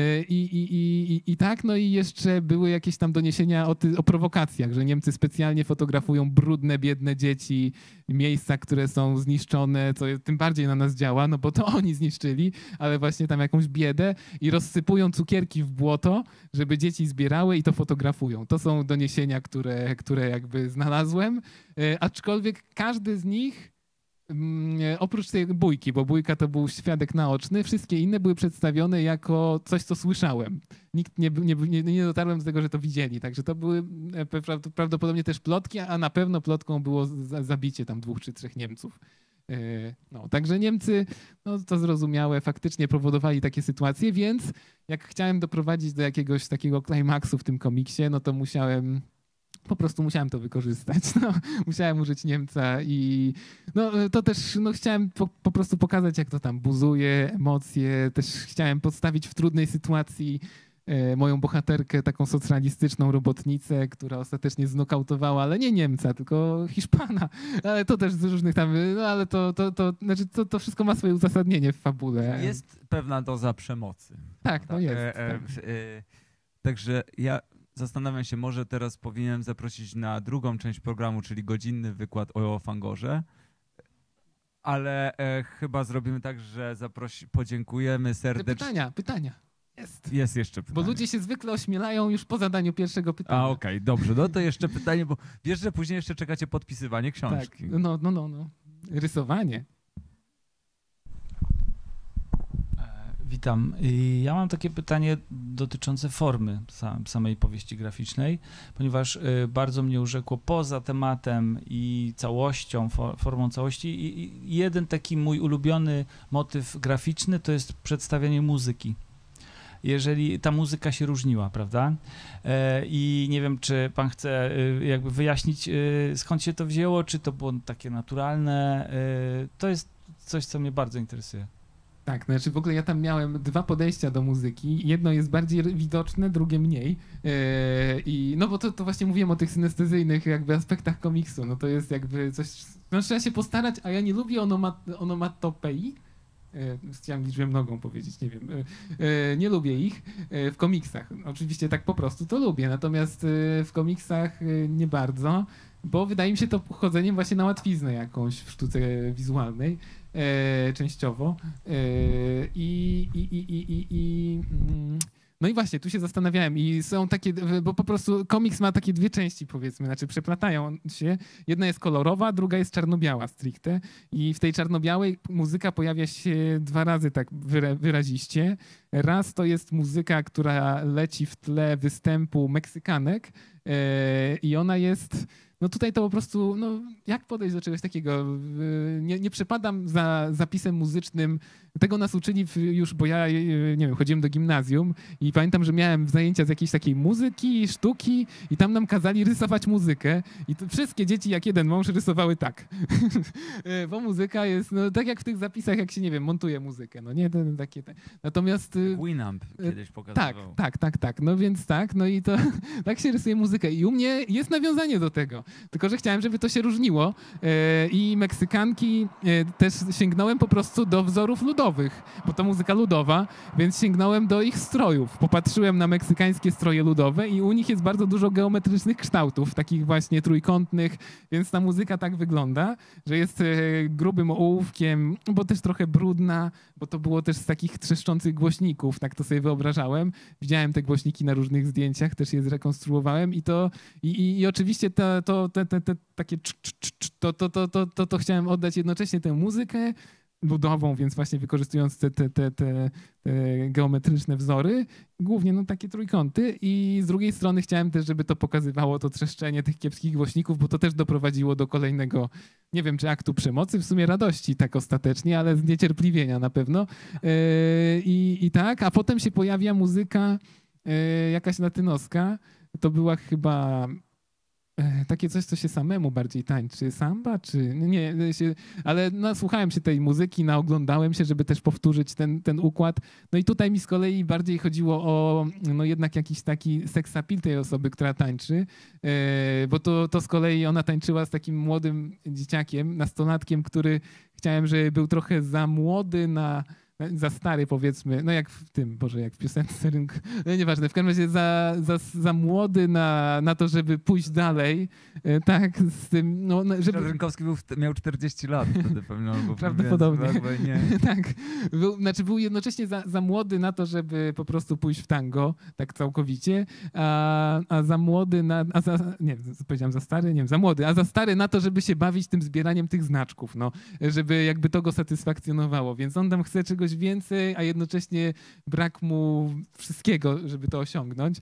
I tak, no i jeszcze były jakieś tam doniesienia o prowokacjach, że Niemcy specjalnie fotografują brudne, biedne dzieci, miejsca, które są zniszczone, co tym bardziej na nas działa, no bo to oni zniszczyli, ale właśnie tam jakąś biedę i rozsypują cukierki w błoto, żeby dzieci zbierały i to fotografują. To są doniesienia, które jakby znalazłem, aczkolwiek każdy z nich oprócz tej bójki, bo bójka to był świadek naoczny, wszystkie inne były przedstawione jako coś, co słyszałem. Nikt nie dotarłem do tego, że to widzieli. Także to były prawdopodobnie też plotki, a na pewno plotką było zabicie tam 2 czy 3 Niemców. No, także Niemcy, no to zrozumiałe, faktycznie powodowali takie sytuacje, więc jak chciałem doprowadzić do jakiegoś takiego klimaksu w tym komiksie, no to po prostu musiałem to wykorzystać. No, musiałem użyć Niemca i no, to też chciałem po prostu pokazać, jak to tam buzuje, emocje. Też chciałem podstawić w trudnej sytuacji moją bohaterkę, taką socjalistyczną robotnicę, która ostatecznie znokautowała, ale nie Niemca, tylko Hiszpana. Ale to też z różnych tam, no ale znaczy to wszystko ma swoje uzasadnienie w fabule. Jest pewna doza przemocy. Tak, no jest. Także ja zastanawiam się, może teraz powinienem zaprosić na drugą część programu, czyli godzinny wykład o Fangorze, ale chyba zrobimy tak, że podziękujemy serdecznie. Pytania. Jest jeszcze pytanie. Bo ludzie się zwykle ośmielają już po zadaniu pierwszego pytania. Okej, dobrze. No to jeszcze pytanie, bo wiesz, że później jeszcze czekacie podpisywanie książki. Tak, no. Rysowanie. Witam. Ja mam takie pytanie dotyczące formy samej powieści graficznej, ponieważ bardzo mnie urzekło poza tematem i całością, formą całości i jeden taki mój ulubiony motyw graficzny to jest przedstawianie muzyki. Jeżeli ta muzyka się różniła, prawda? I nie wiem, czy pan chce jakby wyjaśnić, skąd się to wzięło, czy to było takie naturalne. To jest coś, co mnie bardzo interesuje. Tak, znaczy w ogóle ja tam miałem 2 podejścia do muzyki. Jedno jest bardziej widoczne, drugie mniej. I no bo to właśnie mówiłem o tych synestezyjnych jakby aspektach komiksu. No to jest jakby coś, no trzeba się postarać, a ja nie lubię onomatopei. Chciałem liczbę nogą powiedzieć, nie wiem. Nie lubię ich w komiksach. Oczywiście tak po prostu to lubię, natomiast w komiksach nie bardzo, bo wydaje mi się to chodzeniem właśnie na łatwiznę jakąś w sztuce wizualnej. Częściowo. No i właśnie, tu się zastanawiałem i są takie, bo po prostu komiks ma takie 2 części, powiedzmy, znaczy przeplatają się. Jedna jest kolorowa, druga jest czarno-biała stricte i w tej czarno-białej muzyka pojawia się 2 razy tak wyraziście. Raz to jest muzyka, która leci w tle występu Meksykanek i ona jest... No tutaj to po prostu, no jak podejść do czegoś takiego? Nie przepadam za zapisem muzycznym. Tego nas uczyli już, bo ja, nie wiem, chodziłem do gimnazjum i pamiętam, że miałem zajęcia z jakiejś takiej muzyki, sztuki i tam nam kazali rysować muzykę i to wszystkie dzieci jak jeden mąż rysowały tak. Bo muzyka jest, no tak jak w tych zapisach, jak się, nie wiem, montuje muzykę, no nie, takie. Natomiast... Winamp kiedyś pokazywał. Tak, no więc tak, no i to tak się rysuje muzykę i u mnie jest nawiązanie do tego. Tylko że chciałem, żeby to się różniło i Meksykanki też sięgnąłem po prostu do wzorów ludowych, bo to muzyka ludowa, więc sięgnąłem do ich strojów. Popatrzyłem na meksykańskie stroje ludowe i u nich jest bardzo dużo geometrycznych kształtów, takich właśnie trójkątnych, więc ta muzyka tak wygląda, że jest grubym ołówkiem, bo też trochę brudna, bo to było też z takich trzeszczących głośników, tak to sobie wyobrażałem. Widziałem te głośniki na różnych zdjęciach, też je zrekonstruowałem i to i oczywiście te takie to chciałem oddać jednocześnie tę muzykę ludową, więc właśnie wykorzystując te geometryczne wzory, głównie no takie trójkąty i z drugiej strony chciałem też, żeby to pokazywało to trzeszczenie tych kiepskich głośników, bo to też doprowadziło do kolejnego, nie wiem czy aktu przemocy, w sumie radości tak ostatecznie, ale zniecierpliwienia na pewno. I tak, a potem się pojawia muzyka jakaś latynoska, to była chyba... takie coś, co się samemu bardziej tańczy. Samba czy... Nie, ale nasłuchałem się tej muzyki, naoglądałem się, żeby też powtórzyć ten układ. No i tutaj mi z kolei bardziej chodziło o no jednak jakiś taki sex appeal tej osoby, która tańczy, bo to z kolei ona tańczyła z takim młodym dzieciakiem, nastolatkiem, który chciałem, żeby był trochę za młody za stary powiedzmy, no jak w tym, Boże, jak w piosence rynku, no nieważne, w każdym razie za młody na to, żeby pójść dalej, tak, z tym, no, żeby... Rynkowski miał 40 lat wtedy pewnie, albo prawdopodobnie. nie. Tak, był jednocześnie za młody na to, żeby po prostu pójść w tango, tak całkowicie, a za młody nie powiedziałem za stary, nie wiem, za młody, a za stary na to, żeby się bawić tym zbieraniem tych znaczków, no, żeby jakby to go satysfakcjonowało, więc on tam chce czegoś więcej, a jednocześnie brak mu wszystkiego, żeby to osiągnąć.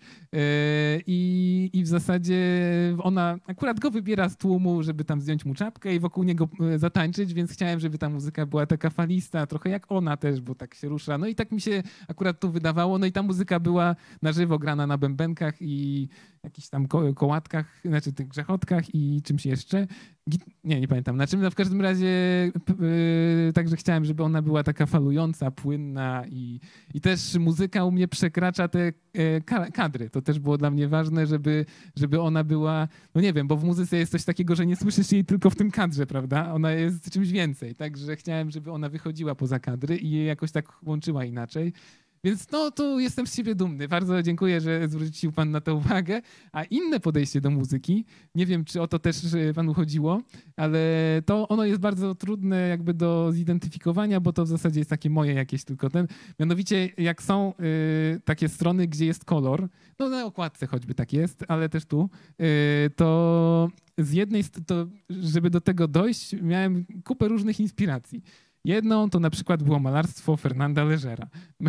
I w zasadzie ona akurat go wybiera z tłumu, żeby tam zdjąć mu czapkę i wokół niego zatańczyć, więc chciałem, żeby ta muzyka była taka falista, trochę jak ona też, bo tak się rusza. No i tak mi się akurat tu wydawało. No i ta muzyka była na żywo grana na bębenkach i jakichś tam kołatkach, znaczy tych grzechotkach i czymś jeszcze. Nie pamiętam na czym, no w każdym razie także chciałem, żeby ona była taka falująca, płynna i też muzyka u mnie przekracza te kadry. To też było dla mnie ważne, żeby ona była, no nie wiem, bo w muzyce jest coś takiego, że nie słyszysz jej tylko w tym kadrze, prawda? Ona jest czymś więcej, także chciałem, żeby ona wychodziła poza kadry i je jakoś tak łączyła inaczej. Więc no, tu jestem z siebie dumny. Bardzo dziękuję, że zwrócił pan na to uwagę. A inne podejście do muzyki, nie wiem, czy o to też panu chodziło, ale to ono jest bardzo trudne jakby do zidentyfikowania, bo to w zasadzie jest takie moje jakieś tylko mianowicie jak są takie strony, gdzie jest kolor, no na okładce choćby tak jest, ale też tu, to z jednej, żeby do tego dojść, miałem kupę różnych inspiracji. Jedną to na przykład było malarstwo Fernanda Legera,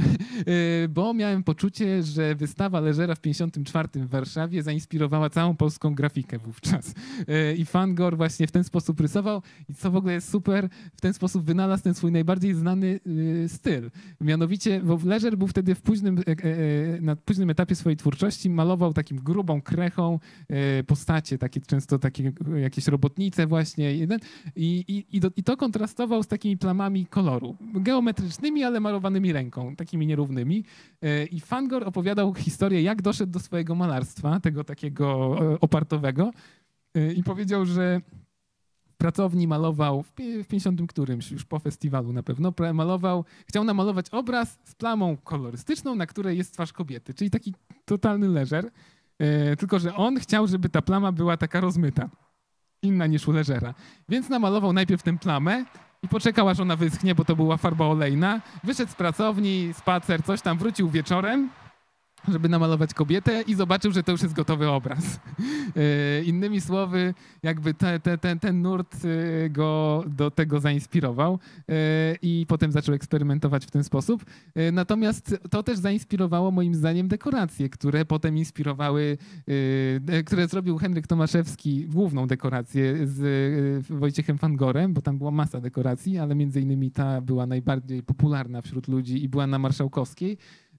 bo miałem poczucie, że wystawa Legera w 1954 w Warszawie zainspirowała całą polską grafikę wówczas. I Fangor właśnie w ten sposób rysował i co w ogóle jest super, w ten sposób wynalazł ten swój najbardziej znany styl. Mianowicie, bo Leger był wtedy na późnym etapie swojej twórczości, malował takim grubą krechą postacie, często takie jakieś robotnice właśnie i to kontrastował z takimi plamami koloru, geometrycznymi, ale malowanymi ręką, takimi nierównymi. I Fangor opowiadał historię, jak doszedł do swojego malarstwa, tego takiego opartowego i powiedział, że w pracowni malował w 50 którymś, już po festiwalu na pewno, chciał namalować obraz z plamą kolorystyczną, na której jest twarz kobiety, czyli taki totalny Leger, tylko że on chciał, żeby ta plama była taka rozmyta, inna niż u Legera. Więc namalował najpierw tę plamę i poczekał, aż ona wyschnie, bo to była farba olejna. Wyszedł z pracowni, spacer, coś tam, wrócił wieczorem, żeby namalować kobietę i zobaczył, że to już jest gotowy obraz. Innymi słowy, jakby ten nurt go do tego zainspirował i potem zaczął eksperymentować w ten sposób. Natomiast to też zainspirowało moim zdaniem dekoracje, które potem inspirowały, które zrobił Henryk Tomaszewski, główną dekorację z Wojciechem Fangorem, bo tam była masa dekoracji, ale między innymi ta była najbardziej popularna wśród ludzi i była na Marszałkowskiej.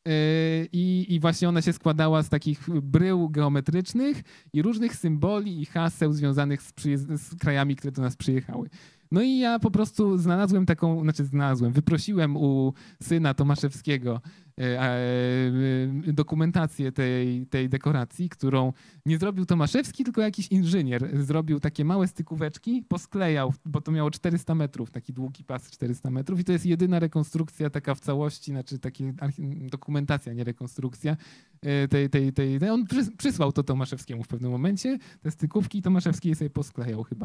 I właśnie ona się składała z takich brył geometrycznych i różnych symboli i haseł związanych z krajami, które do nas przyjechały. No i ja po prostu wyprosiłem u syna Tomaszewskiego dokumentację tej dekoracji, którą nie zrobił Tomaszewski, tylko jakiś inżynier. Zrobił takie małe stykóweczki, posklejał, bo to miało 400 metrów, taki długi pas 400 metrów i to jest jedyna rekonstrukcja taka w całości, znaczy taka dokumentacja, nie rekonstrukcja on przysłał to Tomaszewskiemu w pewnym momencie, te stykówki i Tomaszewski je sobie posklejał chyba.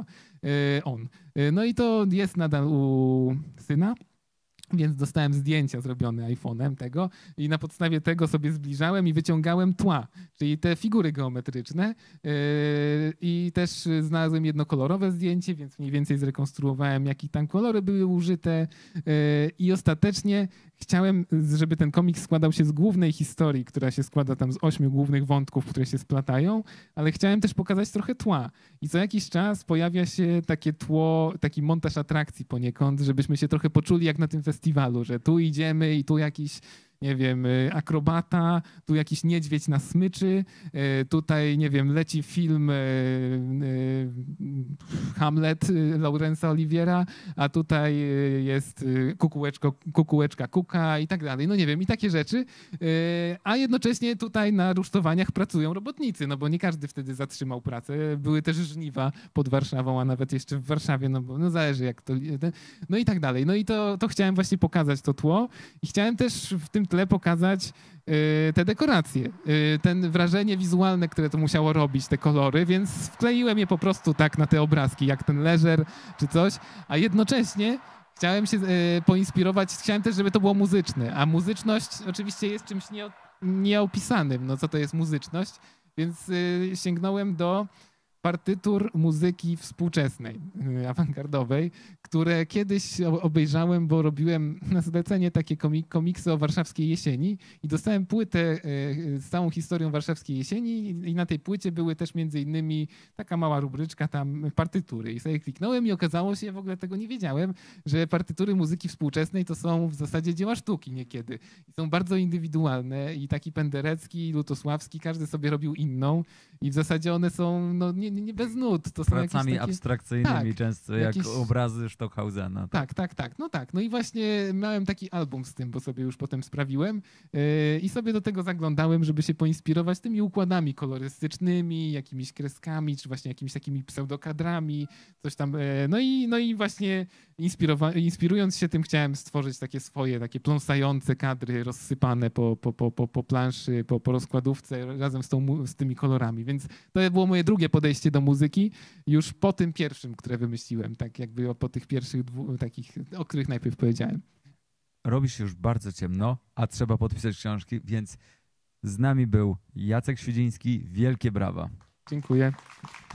No i to jest nadal u syna. Więc dostałem zdjęcia zrobione iPhone'em tego i na podstawie tego sobie zbliżałem i wyciągałem tła, czyli te figury geometryczne i też znalazłem jednokolorowe zdjęcie, więc mniej więcej zrekonstruowałem, jakie tam kolory były użyte i ostatecznie chciałem, żeby ten komiks składał się z głównej historii, która się składa tam z 8 głównych wątków, które się splatają, ale chciałem też pokazać trochę tła. I co jakiś czas pojawia się takie tło, taki montaż atrakcji poniekąd, żebyśmy się trochę poczuli jak na tym festiwalu, że tu idziemy i tu jakiś, nie wiem, akrobata, tu jakiś niedźwiedź na smyczy, tutaj, nie wiem, leci film Hamlet Laurensa Oliviera, a tutaj jest kukułeczka kuka i tak dalej. No nie wiem, i takie rzeczy. A jednocześnie tutaj na rusztowaniach pracują robotnicy, no bo nie każdy wtedy zatrzymał pracę. Były też żniwa pod Warszawą, a nawet jeszcze w Warszawie, no bo no zależy jak to... No i tak dalej. No i to chciałem właśnie pokazać to tło i chciałem też w tym tle pokazać te dekoracje, ten wrażenie wizualne, które to musiało robić, te kolory, więc wkleiłem je po prostu tak na te obrazki, jak ten Leger czy coś, a jednocześnie chciałem się poinspirować, chciałem też, żeby to było muzyczne, a muzyczność oczywiście jest czymś nieopisanym, no co to jest muzyczność, więc sięgnąłem do partytur muzyki współczesnej, awangardowej, które kiedyś obejrzałem, bo robiłem na zlecenie takie komiksy o warszawskiej jesieni i dostałem płytę z całą historią warszawskiej jesieni i na tej płycie były też między innymi taka mała rubryczka tam partytury i sobie kliknąłem i okazało się, w ogóle tego nie wiedziałem, że partytury muzyki współczesnej to są w zasadzie dzieła sztuki niekiedy. I są bardzo indywidualne i taki Penderecki, Lutosławski, każdy sobie robił inną i w zasadzie one są no, nie bez nut. To są pracami jakieś takie... abstrakcyjnymi często, jak jakieś... obrazy Stockhausena. Tak. No tak. No i właśnie miałem taki album z tym, bo sobie już potem sprawiłem i sobie do tego zaglądałem, żeby się poinspirować tymi układami kolorystycznymi, jakimiś kreskami, czy właśnie jakimiś takimi pseudokadrami, coś tam. No i właśnie inspirując się tym, chciałem stworzyć takie swoje, takie pląsające kadry rozsypane po planszy, po rozkładówce razem z tymi kolorami. Więc to było moje drugie podejście do muzyki, już po tym pierwszym, które wymyśliłem, tak jakby po tych pierwszych dwóch takich, o których najpierw powiedziałem. Robi się już bardzo ciemno, a trzeba podpisać książki, więc z nami był Jacek Świdziński. Wielkie brawa. Dziękuję.